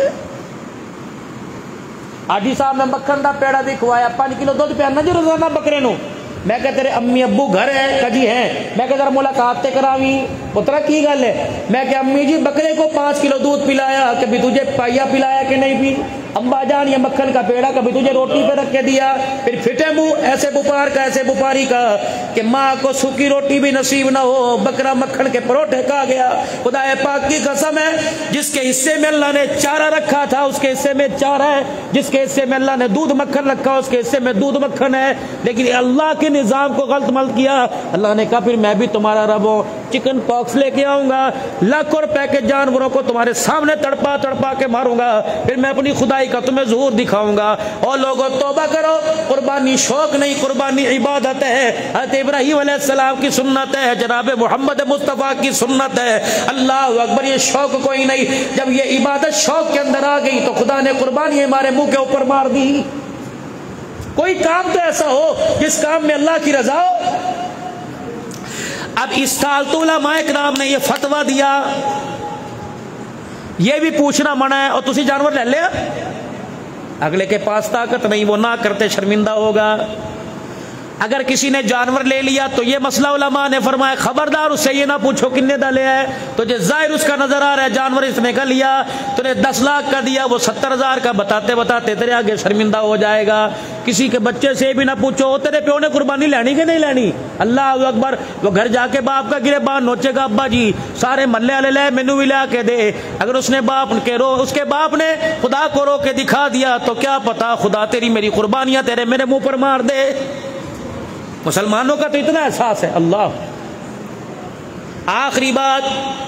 حاجی صاحب میں مکھن دا پیڑا بھی کھوایا، 5 کلو دودھ پیا جی روزانہ بکرے نو، میں کہ تیرے امی ابو گھر ہیں کجی ہیں، میں کہ ذرا ملاقات تے کراوی، پترا کی گل ہے، میں کہ امی جی بکرے کو 5 کلو دودھ پلایا، کبھی تجھے پائیا پلایا کہ نہیں پی، امبا جان یہ مکھن کا پیڑا کبھی تجھے روٹی پہ رکھ کے دیا، پھر پھٹے منہ ایسے بپار کا ایسے بپاری کا کہ ماں کو سوکھی روٹی بھی نصیب نہ ہو، بکرا مکھن کے پروٹھے کھا گیا۔ خدا پاک کی قسم ہے جس کے حصے میں اللہ نے چارہ رکھا تھا اس کے حصے میں چارہ ہے، جس کے حصے میں اللہ نے دودھ مکھن رکھا اس کے حصے میں دودھ مکھن ہے، لیکن اللہ کے نظام کو غلط ملت کیا۔ اللہ نے کہا پھر میں بھی تمہارا رب ہوں، چکن پاکس لے کے آؤں گا، لاکھوں روپے کے جانوروں کو تمہارے سامنے تڑپا تڑپا کے ماروں گا، پھر میں اپنی خدائی کا تمہیں ظہور دکھاؤں گا۔ اور لوگوں توبہ کرو، قربانی شوق نہیں، قربانی عبادت ہے، حضرت ابراہیم علیہ السلام کی سنت ہے، جناب محمد مصطفیٰ کی سنت ہے۔ اللہ اکبر، یہ شوق کوئی نہیں، جب یہ عبادت شوق کے اندر آ گئی تو خدا نے قربانی ہمارے منہ کے اوپر مار دی۔ کوئی کام تو ایسا ہو جس کام میں اللہ کی رضا ہو۔ اب اس سال تو علماء کرام نے یہ فتویٰ دیا، یہ بھی پوچھنا منع ہے، اور تسی جانور لے لیا، اگلے کے پاس طاقت نہیں، وہ نہ کرتے شرمندہ ہوگا۔ اگر کسی نے جانور لے لیا تو یہ مسئلہ علماء نے فرمایا خبردار اس سے یہ نہ پوچھو کنے دا لیا ہے، تجھے ظاہر اس کا نظر آ رہا ہے جانور اس نے کا لیا، تو نے 10 لاکھ کا دیا، وہ 70,000 کا بتاتے بتاتے تیرے آگے شرمندہ ہو جائے گا۔ کسی کے بچے سے بھی نہ پوچھو تیرے پیو نے قربانی لینی کہ نہیں لینی، اللہ اکبر، وہ گھر جا کے باپ کا گریبان نوچے گا، ابا جی سارے محلے والے لے مینو بھی لا کے دے۔ اگر اس نے اس کے باپ نے خدا کو رو کے دکھا دیا تو کیا پتا خدا تیری میری قربانیاں تیرے میرے منہ پر مار دے۔ مسلمانوں کا تو اتنا احساس ہے۔ اللہ آخری بات،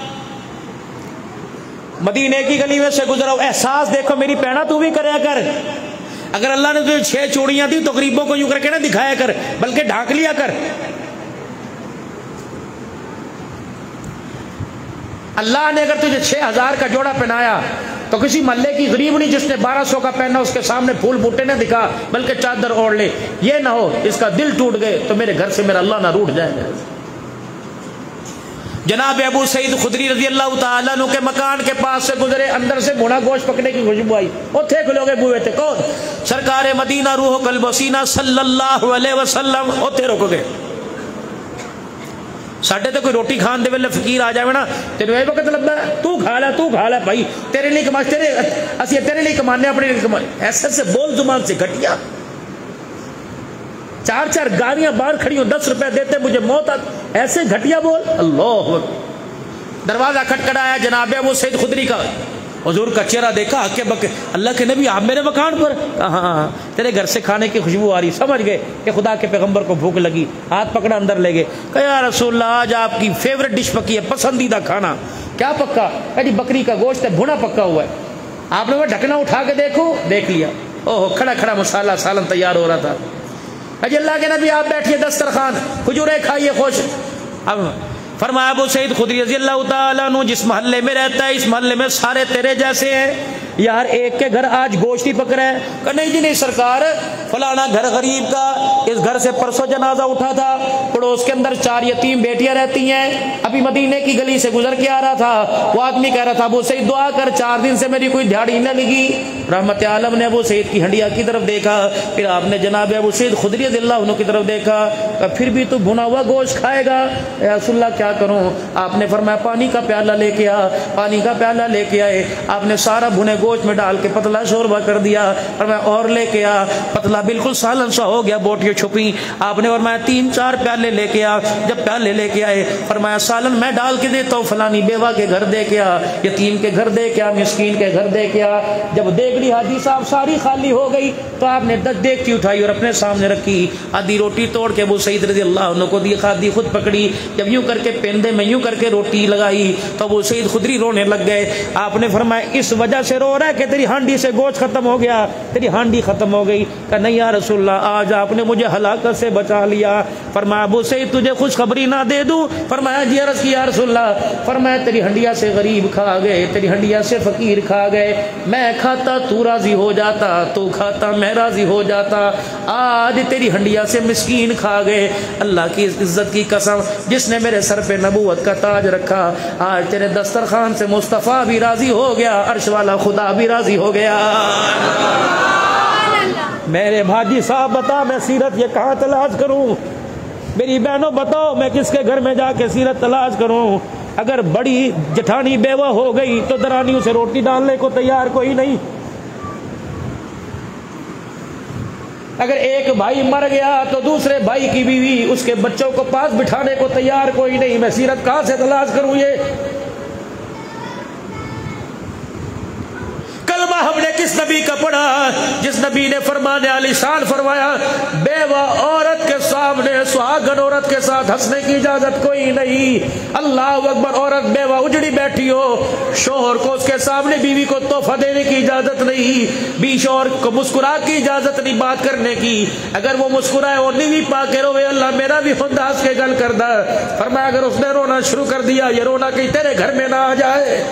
مدینے کی گلی میں سے گزرا ہو، احساس دیکھو میری پہنا تو بھی کریا کر، اگر اللہ نے تجھے 6 چوڑیاں دی تو غریبوں کو یوں کر کے نہ دکھایا کر بلکہ ڈھانک لیا کر۔ اللہ نے اگر تجھے 6,000 کا جوڑا پہنایا تو کسی محلے کی غریب نہیں جس نے 1200 کا پہنا اس کے سامنے پھول بوٹے نہ دکھا بلکہ چادر اوڑھ لے، یہ نہ ہو اس کا دل ٹوٹ گئے تو میرے گھر سے میرا اللہ نہ روٹ جائے گا۔ جناب ابو سعید خدری رضی اللہ تعالیٰ عنہ کے مکان کے پاس سے گزرے، اندر سے بھونا گوشت پکنے کی خوشبو آئی، اوتھے کھلوگے بوئے تھے، کون؟ سرکار مدینہ روح قلب و سینہ صلی اللہ علیہ وسلم، اوتھے رکو گے۔ ساڈے تو کوئی روٹی کھان دے ویلے فقیر آ جائے نا تینوں یہ وقت لگتا ہے تو کھا لے بھائی، تیرے لیے کما، تیرے لیے کمانے اپنے لیے کمانے، ایسے بول زبان سے گھٹیا، 4 گاڑیاں باہر کھڑی ہوں، 10 روپے دیتے مجھے موت آتی، ایسے گھٹیا بول۔ اللہ دروازہ کھٹکھٹایا جناب ابو سعید خدری کا، حضور کا چہرہ دیکھا کہ اللہ کے نبی آپ میرے مکان پر؟ ہاں تیرے گھر سے کھانے کی خوشبو آ رہی، سمجھ گئے کہ خدا کے پیغمبر کو بھوک لگی، ہاتھ پکڑا اندر لے گئے، کہ یا رسول اللہ آج آپ کی فیوریٹ ڈش پکی ہے، پسندیدہ کھانا، کیا پکا؟ جی بکری کا گوشت ہے، بھونا پکا ہوا ہے۔ آپ نے وہ ڈھکنا اٹھا کے دیکھ لیا، اوہ کھڑا کھڑا مسالہ سالن تیار ہو رہا تھا۔ اجی اللہ کے نبی آپ بیٹھیے دسترخوان، کھجورے کھائیے خوش۔ اب فرمایا ابو سعید خدری رضی اللہ تعالیٰ عنہ جس محلے میں رہتا ہے اس محلے میں سارے تیرے جیسے ہیں، یار ایک کے گھر آج گوشت ہی پک رہا ہے؟ کہ نہیں جی نہیں سرکار، فلانا گھر غریب کا، اس گھر سے پرسوں جنازہ اٹھا تھا، پڑوس کے اندر 4 یتیم بیٹیاں رہتی ہیں، ابھی مدینے کی گلی سے گزر کے آ رہا تھا، وہ آدمی کہہ رہا تھا ابو سعید دعا کر، 4 دن سے میری کوئی دھیاڑی نہ لگی۔ رحمت عالم نے ابو سعید کی ہنڈیا کی طرف دیکھا، پھر آپ نے جناب ابو سعید خدری رضی اللہ عنہ کی طرف دیکھا، پھر بھی تو بھنا ہوا گوشت کھائے گا؟ یا رسول اللہ کیا کروں؟ آپ نے فرمایا پانی کا پیالہ لے کے آ۔ پانی کا پیالہ لے کے آئے، آپ نے سارا بھنے گوشت میں ڈال کے پتلا شوربہ کر دیا، فرمایا اور لے کے آ، پتلا بالکل سالن سا ہو گیا، بوٹیاں چھپی۔ آپ نے فرمایا 3-4 پیالے لے کے آ۔ جب پیالے لے کے آئے فرمایا سالن میں ڈال کے دیتا ہوں، فلانی بیوہ کے گھر دے کے آ، یتیم کے گھر دے کے آ، مسکین کے گھر دے کے آ۔ جب دیگڑی حاجی صاحب ساری خالی ہو گئی تو آپ نے 10 دیگچی اٹھائی اور اپنے سامنے رکھی، آدھی روٹی توڑ کے ابو سعید رضی اللہ عنہ کو دی، آدھی خود پکڑی۔ جب یوں کر کے پیندے میں یوں کر کے روٹی لگائی تو ابو سعید خدری رونے لگ گئے۔ آپ نے فرمایا اس وجہ سے رو رہا ہے کہ تیری ہانڈی سے گوشت ختم ہو گیا، تیری ہانڈی ختم ہو گئی؟ کہ نہیں یا رسول اللہ، آج آپ نے مجھے ہلاکت سے بچا لیا۔ فرمایا ابو سعید تجھے خوشخبری نہ دے دوں؟ فرمایا جی عرض کی یا رسول اللہ۔ فرمایا تیری ہنڈیا سے غریب کھا گئے، تیری ہنڈیا سے فقیر کھا گئے، میں کھاتا تو راضی ہو جاتا، تو کھاتا میں راضی ہو جاتا، آج تیری ہنڈیا سے مسکین کھا گئے۔ اللہ کی عزت کی قسم، جس نے میرے سر پہ نبوت کا تاج رکھا، آج تیرے دسترخوان سے مصطفیٰ بھی راضی ہو گیا، عرش والا خدا بھی راضی ہو گیا۔ میرے بھاجی صاحب بتا میں سیرت یہ کہاں تلاش کروں؟ میری بہنوں بتاؤ میں کس کے گھر میں جا کے سیرت تلاش کروں؟ اگر بڑی جٹھانی بیوہ ہو گئی تو درانیوں سے روٹی ڈالنے کو تیار کوئی نہیں، اگر ایک بھائی مر گیا تو دوسرے بھائی کی بیوی اس کے بچوں کو پاس بٹھانے کو تیار کوئی نہیں، میں سیرت کہاں سے تلاش کروں؟ یہ کلمہ ہم نے کس نبی کا پڑھا جس نبی نے فرمان عالی شان فرمایا بیوہ عورت کے سامنے سہاگن عورت کے ساتھ ہنسنے کی اجازت کوئی نہیں۔ اللہ اکبر، عورت بیوہ اجڑی بیٹھی ہو، شوہر کو اس کے سامنے بیوی کو تحفہ دینے کی اجازت نہیں، بی شوہر کو مسکرا کی اجازت نہیں بات کرنے کی، اگر وہ مسکرائے اور نیوی پا کے روے اللہ میرا بھی خود ہنس کے گل کر دا۔ فرمایا اگر اس نے رونا شروع کر دیا یہ رونا کہیں تیرے گھر میں نہ آ جائے۔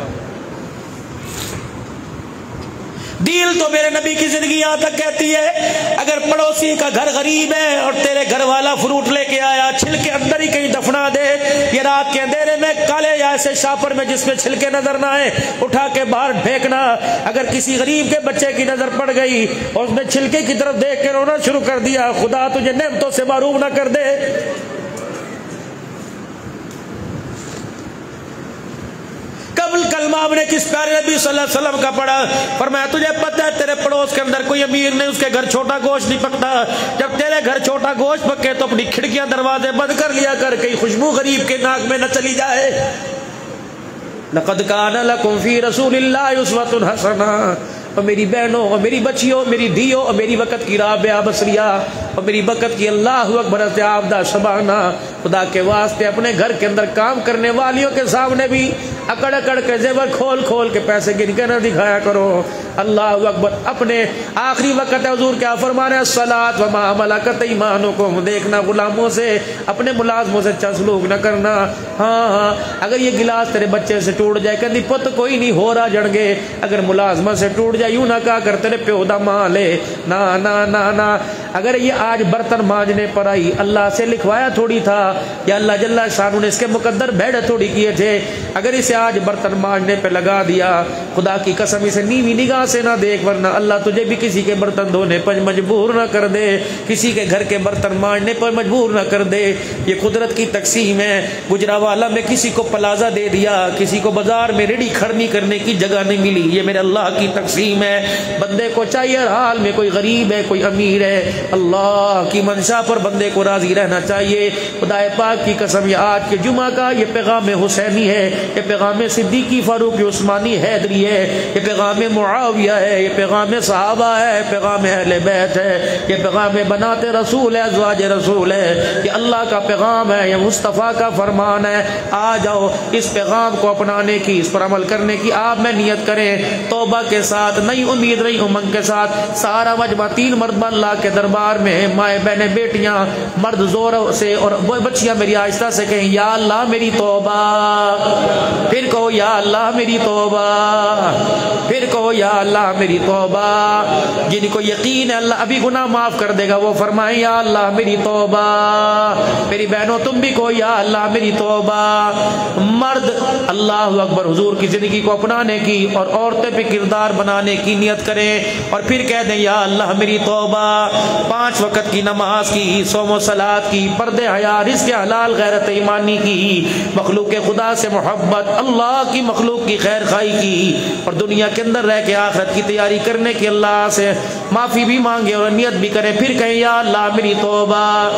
دیل تو میرے نبی کی زندگی یہاں تک کہتی ہے اگر پڑوسی کا گھر غریب ہے اور تیرے گھر والا فروٹ لے کے آیا، چھلکے اندر ہی کہیں دفنا دے، یہ رات کے اندھیرے میں کالے یا ایسے شاپر میں جس میں چھلکے نظر نہ آئے اٹھا کے باہر پھینکنا۔ اگر کسی غریب کے بچے کی نظر پڑ گئی اور اس نے چھلکے کی طرف دیکھ کے رونا شروع کر دیا، خدا تجھے نعمتوں سے محروم نہ کر دے۔ قبل کلمہ ہم نے کس پیارے نبی صلی اللہ علیہ وسلم کا پڑھا، فرمایا تجھے پتہ ہے تیرے پڑوس کے اندر کوئی امیر نہیں، اس کے گھر چھوٹا گوشت نہیں پکتا، جب تیرے گھر چھوٹا گوشت پکے تو اپنی کھڑکیاں دروازے بند کر لیا کر، کہیں خوشبو غریب کے ناک میں نہ چلی جائے۔ لقد کان لکم فی رسول اللہ اسوۃ حسنہ۔ اور میری بہنوں اور میری بچیوں، میری دھیوں اور میری وقت کی رابعہ بصریہ اور میری وقت کی اللہ اکبر عابدہ شبانہ، خدا کے واسطے اپنے گھر کے اندر کام کرنے والیوں کے سامنے بھی اکڑ اکڑ کے زیور کھول کھول کے پیسے گن کے نہ دکھایا کرو۔ اللہ اکبر۔ اپنے آخری وقت ہے، حضور کیا فرما رہے ہیں؟ الصلاۃ وما ملکت ایمانکم، دیکھنا غلاموں سے اپنے ملازموں سے اچھا سلوک نہ کرنا۔ ہاں اگر یہ گلاس تیرے بچے سے ٹوٹ جائے کہ پت کوئی نہیں ہو رہا جڑ گے، اگر ملازمہ سے ٹوٹ جائے یوں نہ کہا کر تیرے پیو دا مال ہے، نا نا نا نا۔ اگر یہ آج برتن مانجنے پر آئی اللہ سے لکھوایا تھوڑی تھا، یا اللہ جل شانہ نے اس کے مقدر بھیڑے تھوڑی کیے تھے، اگر اسے آج برتن مانجنے پہ لگا دیا، خدا کی قسم اسے نیوی نگاہ سے نہ دیکھ، ورنہ اللہ تجھے بھی کسی کے برتن دھونے پر مجبور نہ کر دے، کسی کے گھر کے برتن مانجنے پر مجبور نہ کر دے۔ یہ قدرت کی تقسیم ہے۔ گجراوالا میں کسی کو پلازا دے دیا، کسی کو بازار میں ریڑھی کھڑنی کرنے کی جگہ نہیں ملی، یہ میرے اللہ کی تقسیم ہے۔ بندے کو چاہیے ہر حال میں، کوئی غریب ہے کوئی امیر ہے، اللہ کی منشا پر بندے کو راضی رہنا چاہیے۔ خدا پاک کی قسم، یہ آج کے جمعہ کا یہ پیغام حسینی ہے، یہ پیغام صدیقی فاروقی عثمانی حیدری ہے، یہ پیغام معاویہ ہے، یہ پیغام صحابہ ہے، پیغام اہل بیت ہے، یہ پیغام بنات رسول ہے، ازواج رسول ہے، یہ اللہ کا پیغام ہے، یہ مصطفیٰ کا فرمان ہے۔ آ جاؤ اس پیغام کو اپنانے کی، اس پر عمل کرنے کی آپ میں نیت کریں، توبہ کے ساتھ، نئی امید نئی امنگ کے ساتھ، سارا مجمع 3 مرتبہ اللہ کے دربار دربار میں مائیں بہنیں بیٹیاں مرد زور سے اور بچیاں میری آہستہ سے کہیں یا اللہ میری توبہ، پھر کہو یا اللہ میری توبہ، پھر کہو یا اللہ میری توبہ۔ جن کو یقین ہے اللہ ابھی گناہ معاف کر دے گا وہ فرمائیں یا اللہ میری توبہ۔ میری بہنوں تم بھی کہو یا اللہ میری توبہ۔ مرد اللہ اکبر حضور کی زندگی کو اپنانے کی اور عورتیں پہ کردار بنانے کی نیت کریں اور پھر کہہ دیں یا اللہ میری توبہ۔ 5 وقت کی نماز کی، صوم و صلات کی، پردے حیا، رزق حلال، غیرت ایمانی کی، مخلوق خدا سے محبت، اللہ کی مخلوق کی خیر خواہی کی اور دنیا کے اندر رہ کے آخرت کی تیاری کرنے کی اللہ سے معافی بھی مانگے اور نیت بھی کریں، پھر کہیں یا اللہ میری توبہ۔